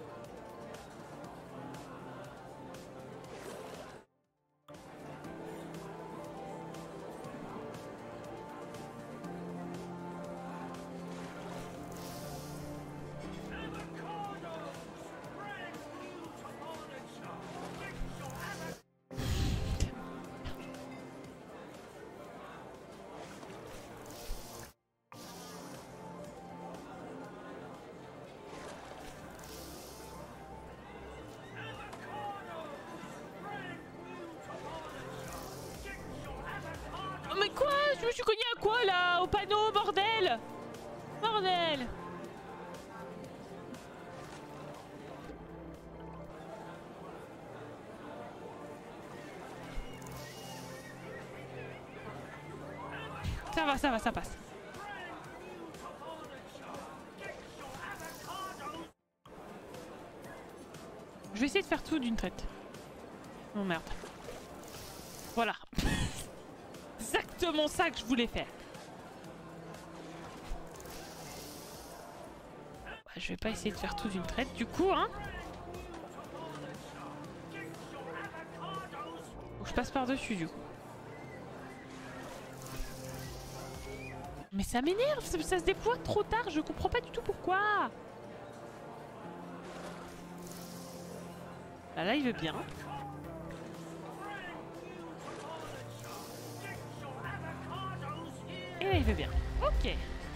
Mais quoi? Je me suis cogné à quoi là? Au panneau, bordel! Bordel! Ça va, ça va, ça passe. Je vais essayer de faire tout d'une traite. Oh merde. Voilà. Exactement ça que je voulais faire. Bah, je vais pas essayer de faire tout d'une traite du coup, hein. Faut que je passe par-dessus du coup. Mais ça m'énerve, ça, ça se déploie trop tard, je comprends pas du tout pourquoi. Là, là il veut bien. Et là il veut bien. Ok.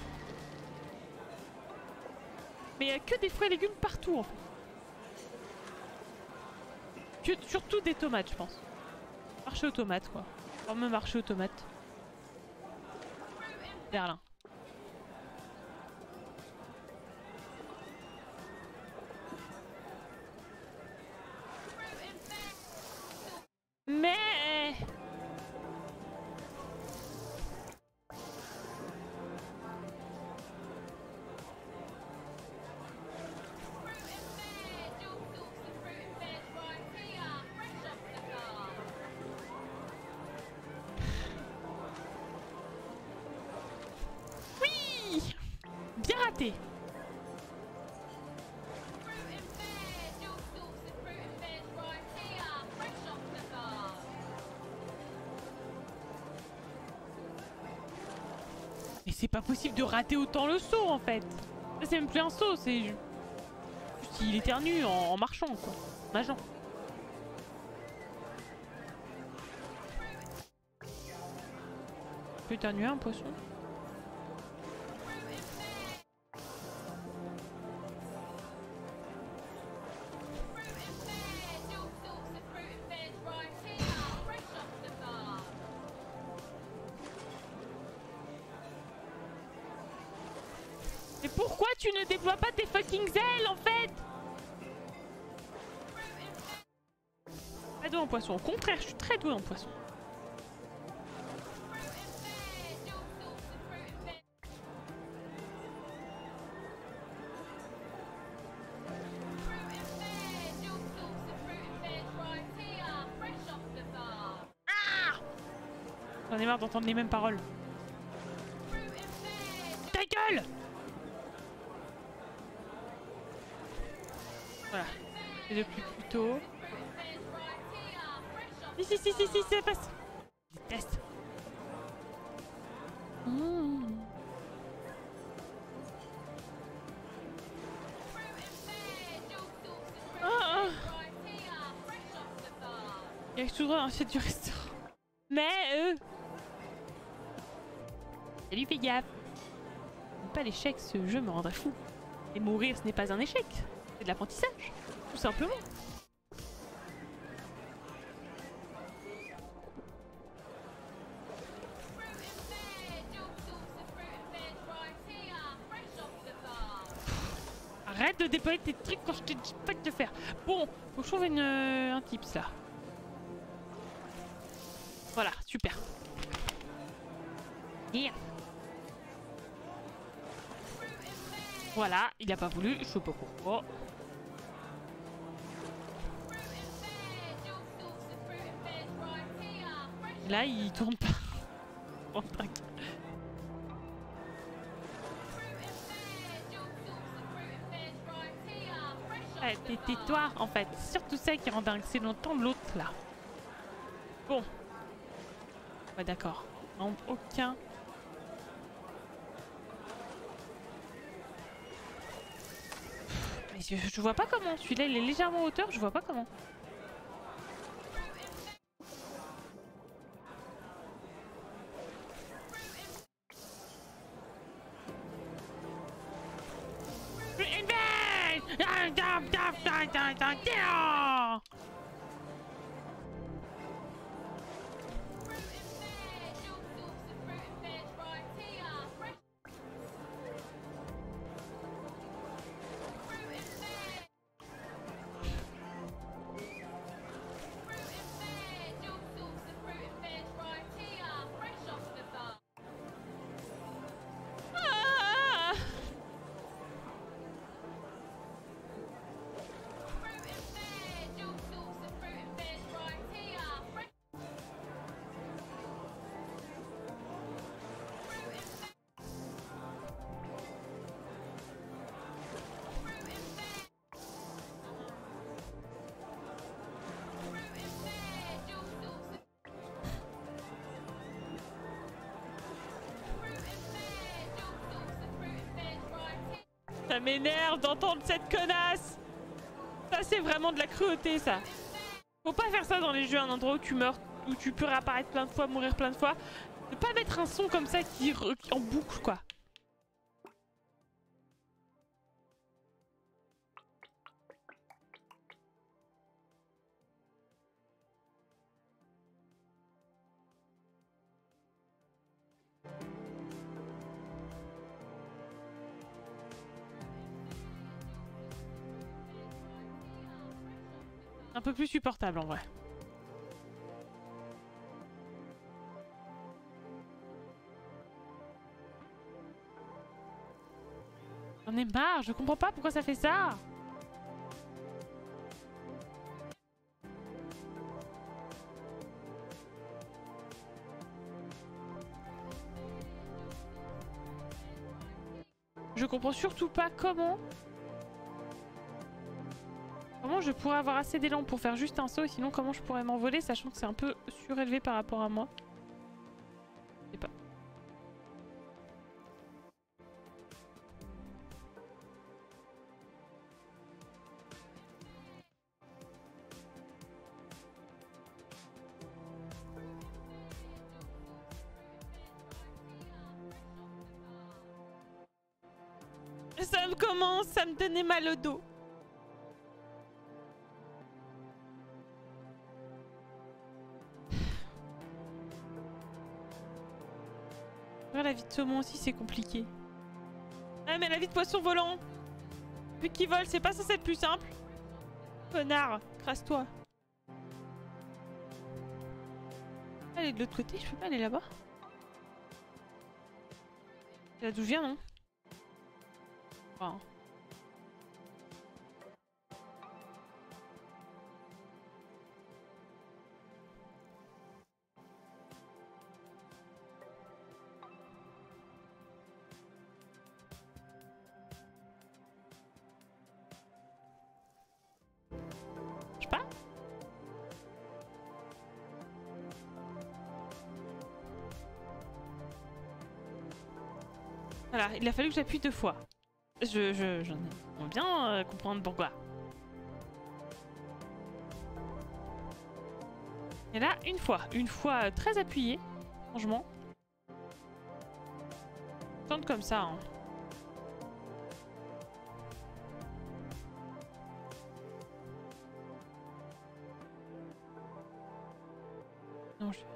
Mais il n'y a que des fruits et légumes partout en fait. Que, surtout des tomates je pense. Marché aux tomates quoi. Vraiment marché aux tomates. Berlin. raté. Mais c'est pas possible de rater autant le saut en fait. Là c'est même plus un saut, c'est juste il éternue en, en marchant quoi, en nageant. Tu peux éternuer un poisson? Mais pourquoi tu ne déploies pas tes fucking ailes en fait? Pas doué en poisson, au contraire, je suis très doué en poisson. J'en ai marre d'entendre les mêmes paroles. Ta gueule! Voilà. Et depuis plus tôt. Si, si, si, si, si, ça passe. Je déteste. Mmh. Ah, ah. Il y a toujours un chef du restaurant. Mais euh... Salut, fais gaffe. Pas l'échec, ce jeu me rendrait fou. Et mourir, ce n'est pas un échec. C'est de l'apprentissage. Tout simplement. Arrête de déployer tes trucs quand je te dis pas de te faire. Bon, faut que je trouve une, euh, un tips là. Voilà, super. Yeah. Voilà, il a pas voulu, je sais pas pourquoi. Là, il tourne pas. Oh, t'inquiète. Ouais, tais-toi en fait. Surtout ça qui rend dingue, c'est longtemps l'autre là. Bon. Ouais, d'accord. Non, aucun. Mais je, je vois pas comment. Celui-là, il est légèrement en hauteur, je vois pas comment. Ça m'énerve d'entendre cette connasse. Ça c'est vraiment de la cruauté ça. Faut pas faire ça dans les jeux, un endroit où tu meurs, où tu peux réapparaître plein de fois, mourir plein de fois. Ne pas mettre un son comme ça qui, qui en boucle quoi. Un peu plus supportable en vrai. J'en ai marre, je comprends pas pourquoi ça fait ça. Je comprends surtout pas comment... Comment je pourrais avoir assez d'élan pour faire juste un saut et sinon comment je pourrais m'envoler sachant que c'est un peu surélevé par rapport à moi. Je sais pas. Ça me commence à me donner mal au dos. La vie de saumon aussi c'est compliqué. Ah mais la vie de poisson volant, vu qu'il vole c'est pas censé être plus simple. Connard, crasse-toi. Allez de l'autre côté, je peux pas aller là-bas. C'est là d'où je viens non? Enfin... Voilà, il a fallu que j'appuie deux fois. Je, je, j'en ai bien euh, comprendre pourquoi. Et là, une fois, une fois euh, très appuyée, franchement. Tente comme ça. Hein. Non, je...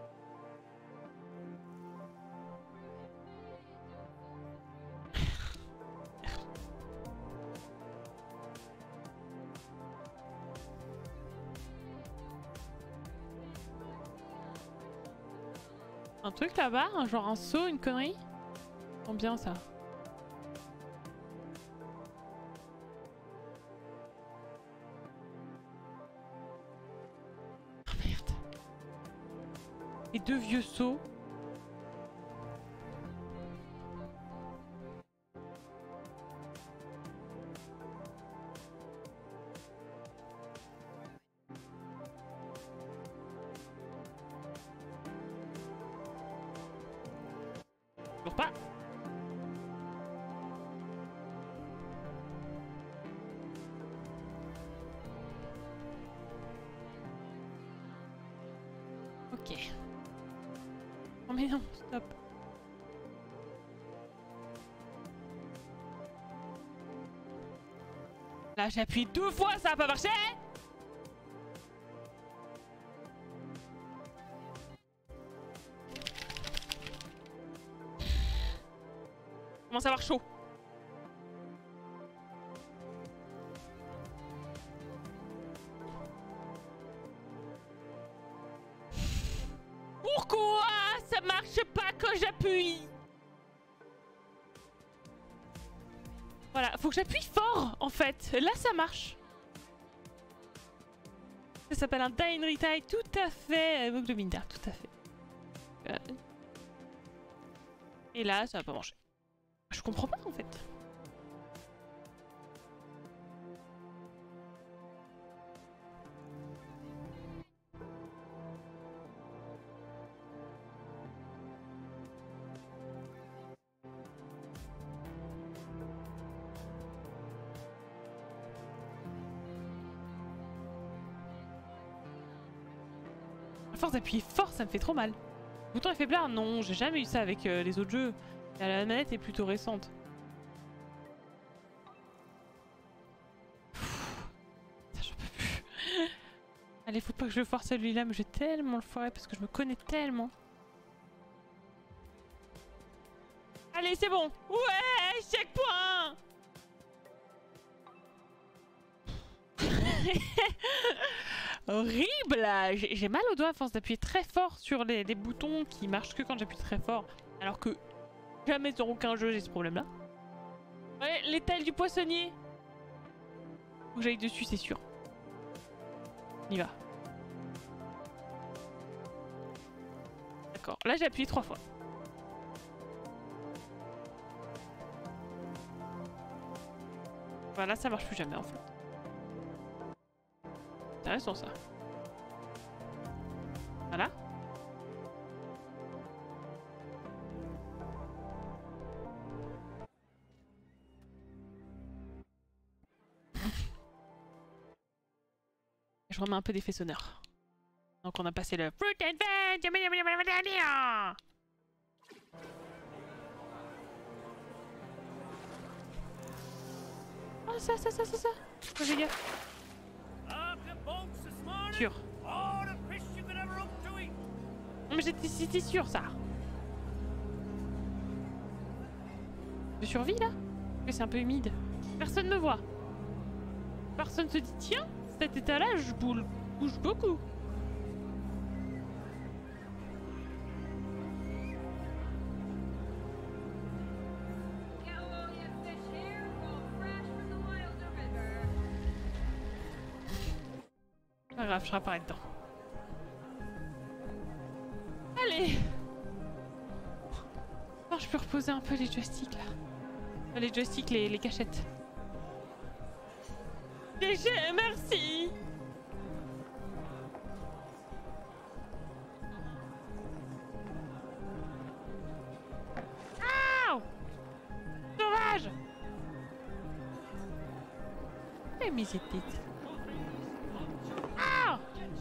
Un truc là-bas, genre un saut, une connerie. C'est bien ça. Oh merde. Et deux vieux sauts. Toujours pas. Ok. Oh mais non, stop. Là j'appuie deux fois, ça a pas marché. Commence à avoir chaud. Pourquoi ça marche pas quand j'appuie? Voilà, faut que j'appuie fort en fait. Là ça marche. Ça s'appelle un Die and Retry, tout à fait. Boucle de Minder, tout à fait. Euh... Et là ça va pas marcher. Je comprends pas en fait. À force d'appuyer fort, ça me fait trop mal. Le bouton est faiblard? Non, j'ai jamais eu ça avec euh, les autres jeux. La manette est plutôt récente. J'en peux plus. Allez, faut pas que je foire celui-là, mais je vais tellement le foirer parce que je me connais tellement. Allez, c'est bon. Ouais, checkpoint. Horrible. J'ai mal au doigt à force d'appuyer très fort sur les, les boutons qui marchent que quand j'appuie très fort. Alors que jamais sur aucun jeu j'ai ce problème là. Ouais, l'étal du poissonnier. Faut que j'aille dessus, c'est sûr. On y va. D'accord, là j'ai appuyé trois fois. Voilà, ça marche plus jamais en fait. Intéressant ça. Voilà. Je remets un peu d'effet sonore. Donc on a passé le Fruit and Veg. Oh ça, ça, ça, ça, ça. Oh, j'ai gaffe. Sûr. Mais j'étais sûr ça. Je survis là? Parce que c'est un peu humide. Personne me voit. Personne se dit tiens, cet état-là, je boule, bouge beaucoup. Pas grave, je réapparais dedans. Allez. Oh, je peux reposer un peu les joysticks là. Les joysticks, les, les cachettes. G G, merci. Ouh. Sauvage. Et mes petites. Ah.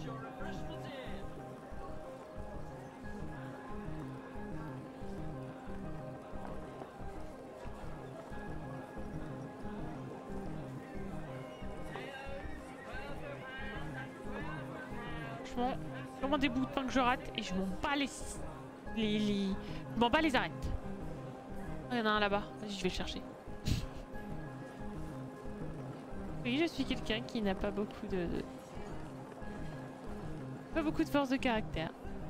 Franchement, vraiment des bouts de pain que je rate et je m'en bats les... les, les... Je m'en bats les arêtes. Il y en a un là-bas. Vas-y, je vais le chercher. Oui, je suis quelqu'un qui n'a pas beaucoup de... Pas beaucoup de force de caractère.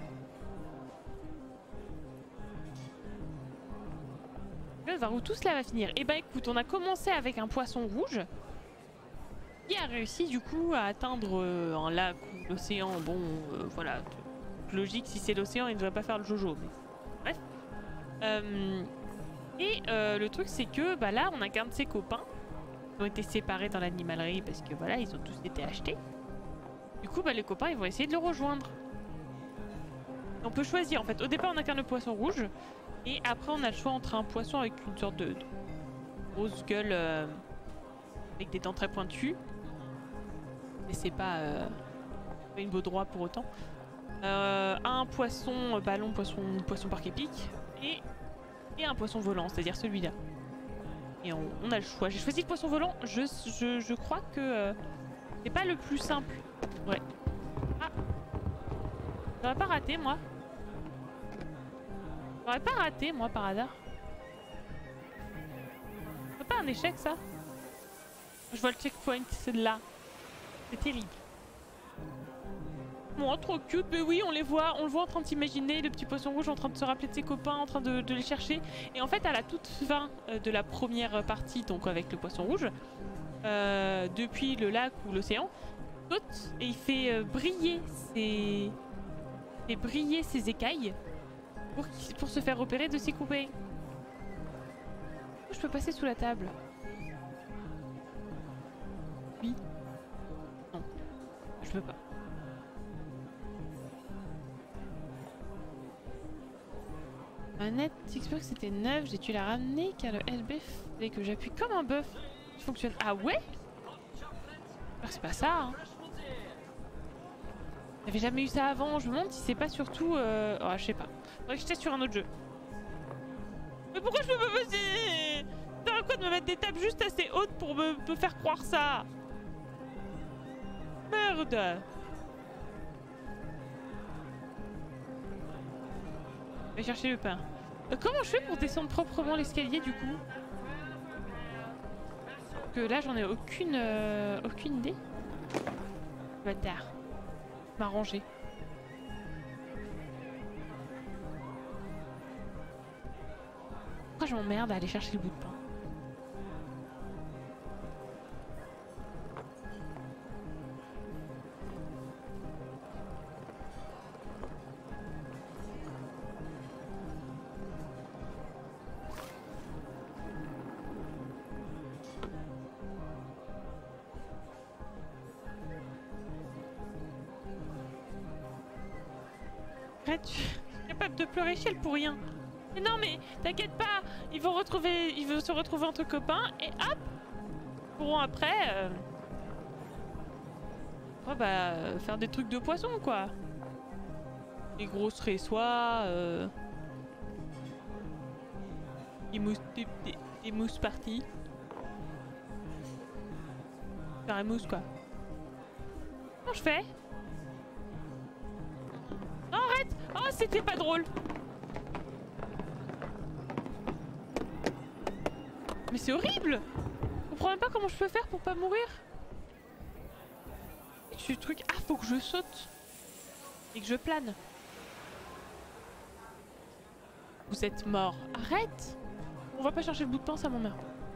Je vais voir où tout cela va finir. Eh ben écoute, on a commencé avec un poisson rouge qui a réussi du coup à atteindre euh, un lac ou l'océan. Bon, euh, voilà, logique, si c'est l'océan, il ne devrait pas faire le jojo. Mais... Bref. Euh... Et euh, le truc, c'est que bah, là, on a qu'un de ses copains qui ont été séparés dans l'animalerie parce que voilà, ils ont tous été achetés. Du coup, bah, les copains, ils vont essayer de le rejoindre. On peut choisir, en fait. Au départ, on a qu'un le poisson rouge. Et après, on a le choix entre un poisson avec une sorte de, de grosse gueule euh, avec des dents très pointues. Et c'est pas, euh, pas une baudroie pour autant. Euh, un poisson euh, ballon, poisson, poisson parc épique. Et, et un poisson volant, c'est-à-dire celui-là. Et on, on a le choix. J'ai choisi le poisson volant. Je, je, je crois que euh, c'est pas le plus simple. Ouais. Ah. J'aurais pas raté, moi. J'aurais pas raté, moi, par hasard. C'est pas un échec, ça? Je vois le checkpoint, c'est de là. C'est terrible. Bon, trop cute, mais oui, on les voit, on le voit en train de s'imaginer, le petit poisson rouge en train de se rappeler de ses copains, en train de, de les chercher. Et en fait, à la toute fin euh, de la première partie, donc avec le poisson rouge, euh, depuis le lac ou l'océan, saute et il fait euh, briller ses... fait briller ses écailles pour, pour se faire repérer de ses copains. Je peux passer sous la table. Oui. Non. Je peux pas. Manette Xbox c'était neuf, j'ai dû la ramener car le L B fallait que j'appuie comme un bœuf. Ça fonctionne. Ah ouais? Ah, c'est pas ça, hein. J'avais jamais eu ça avant, je me demande si c'est pas surtout... Euh... Oh, je sais pas. Faudrait que je teste sur un autre jeu. Mais pourquoi je peux pas passer? Ça à quoi de me mettre des tables juste assez hautes pour me, me faire croire ça? Merde. Je vais chercher le pain. Euh, comment je fais pour descendre proprement l'escalier du coup? Parce que là j'en ai aucune euh, aucune idée. Bâtard. M'arranger. Pourquoi je m'emmerde à aller chercher le bout de pain? arrête, je suis capable de pleurer Shell pour rien. Mais non mais t'inquiète pas, ils vont retrouver, ils vont se retrouver entre copains et hop, ils pourront après, euh... oh bah faire des trucs de poisson quoi. Des grosses résois, euh... des mousses, des, des, des mousses parties. Faire une mousse quoi. Comment je fais? Non arrête! Oh c'était pas drôle! Mais c'est horrible! Je comprends même pas comment je peux faire pour pas mourir. Ce truc... Ah faut que je saute! Et que je plane. Vous êtes mort. Arrête! On va pas chercher le bout de pain, ça m'emmerde.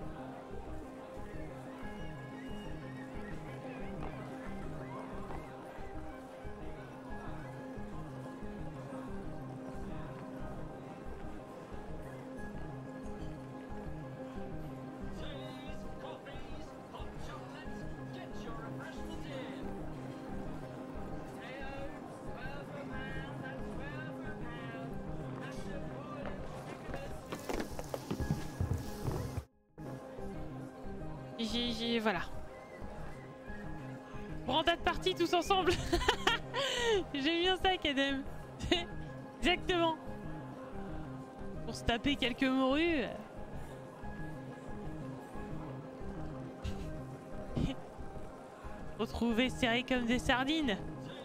J'ai, j'ai, voilà. Brandade partie tous ensemble. J'ai bien ça, Kadem. Exactement. Pour se taper quelques morues. Retrouver serrés comme des sardines.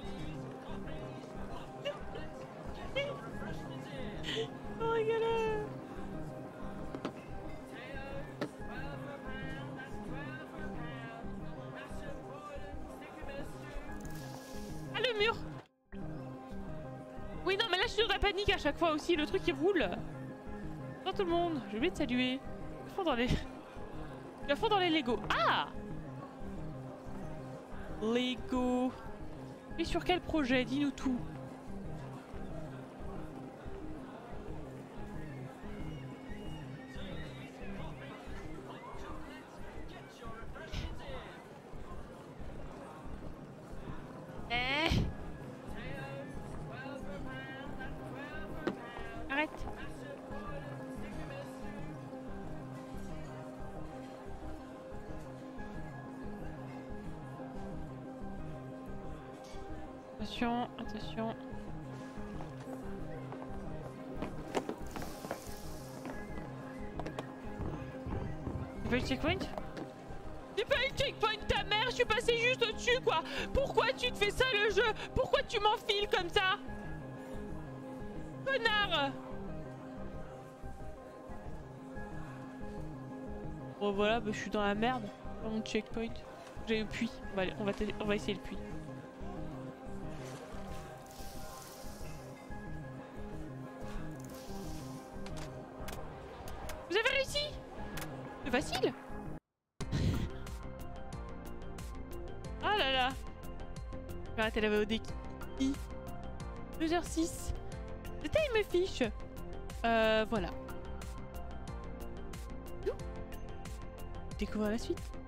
Oh, rigolo. Mur. Oui non mais là je suis dans la panique à chaque fois aussi, le truc il roule. Bonjour tout le monde, j'ai oublié de saluer. Je fond dans les... Je fond dans les Lego. Ah Lego. Et sur quel projet? Dis-nous tout. Attention, attention. C'est pas le checkpoint? C'est pas le checkpoint ta mère, je suis passé juste au-dessus quoi. Pourquoi tu te fais ça le jeu? Pourquoi tu m'enfiles comme ça? Connard. Bon voilà, bah, je suis dans la merde. Dans mon checkpoint. J'ai le puits. On va, on va, on va essayer le puits. Vous avez réussi? C'est facile. Ah là là. Je vais arrêter la V O D qui deux heures six. Le time fiche. Euh voilà. Découvrir la suite.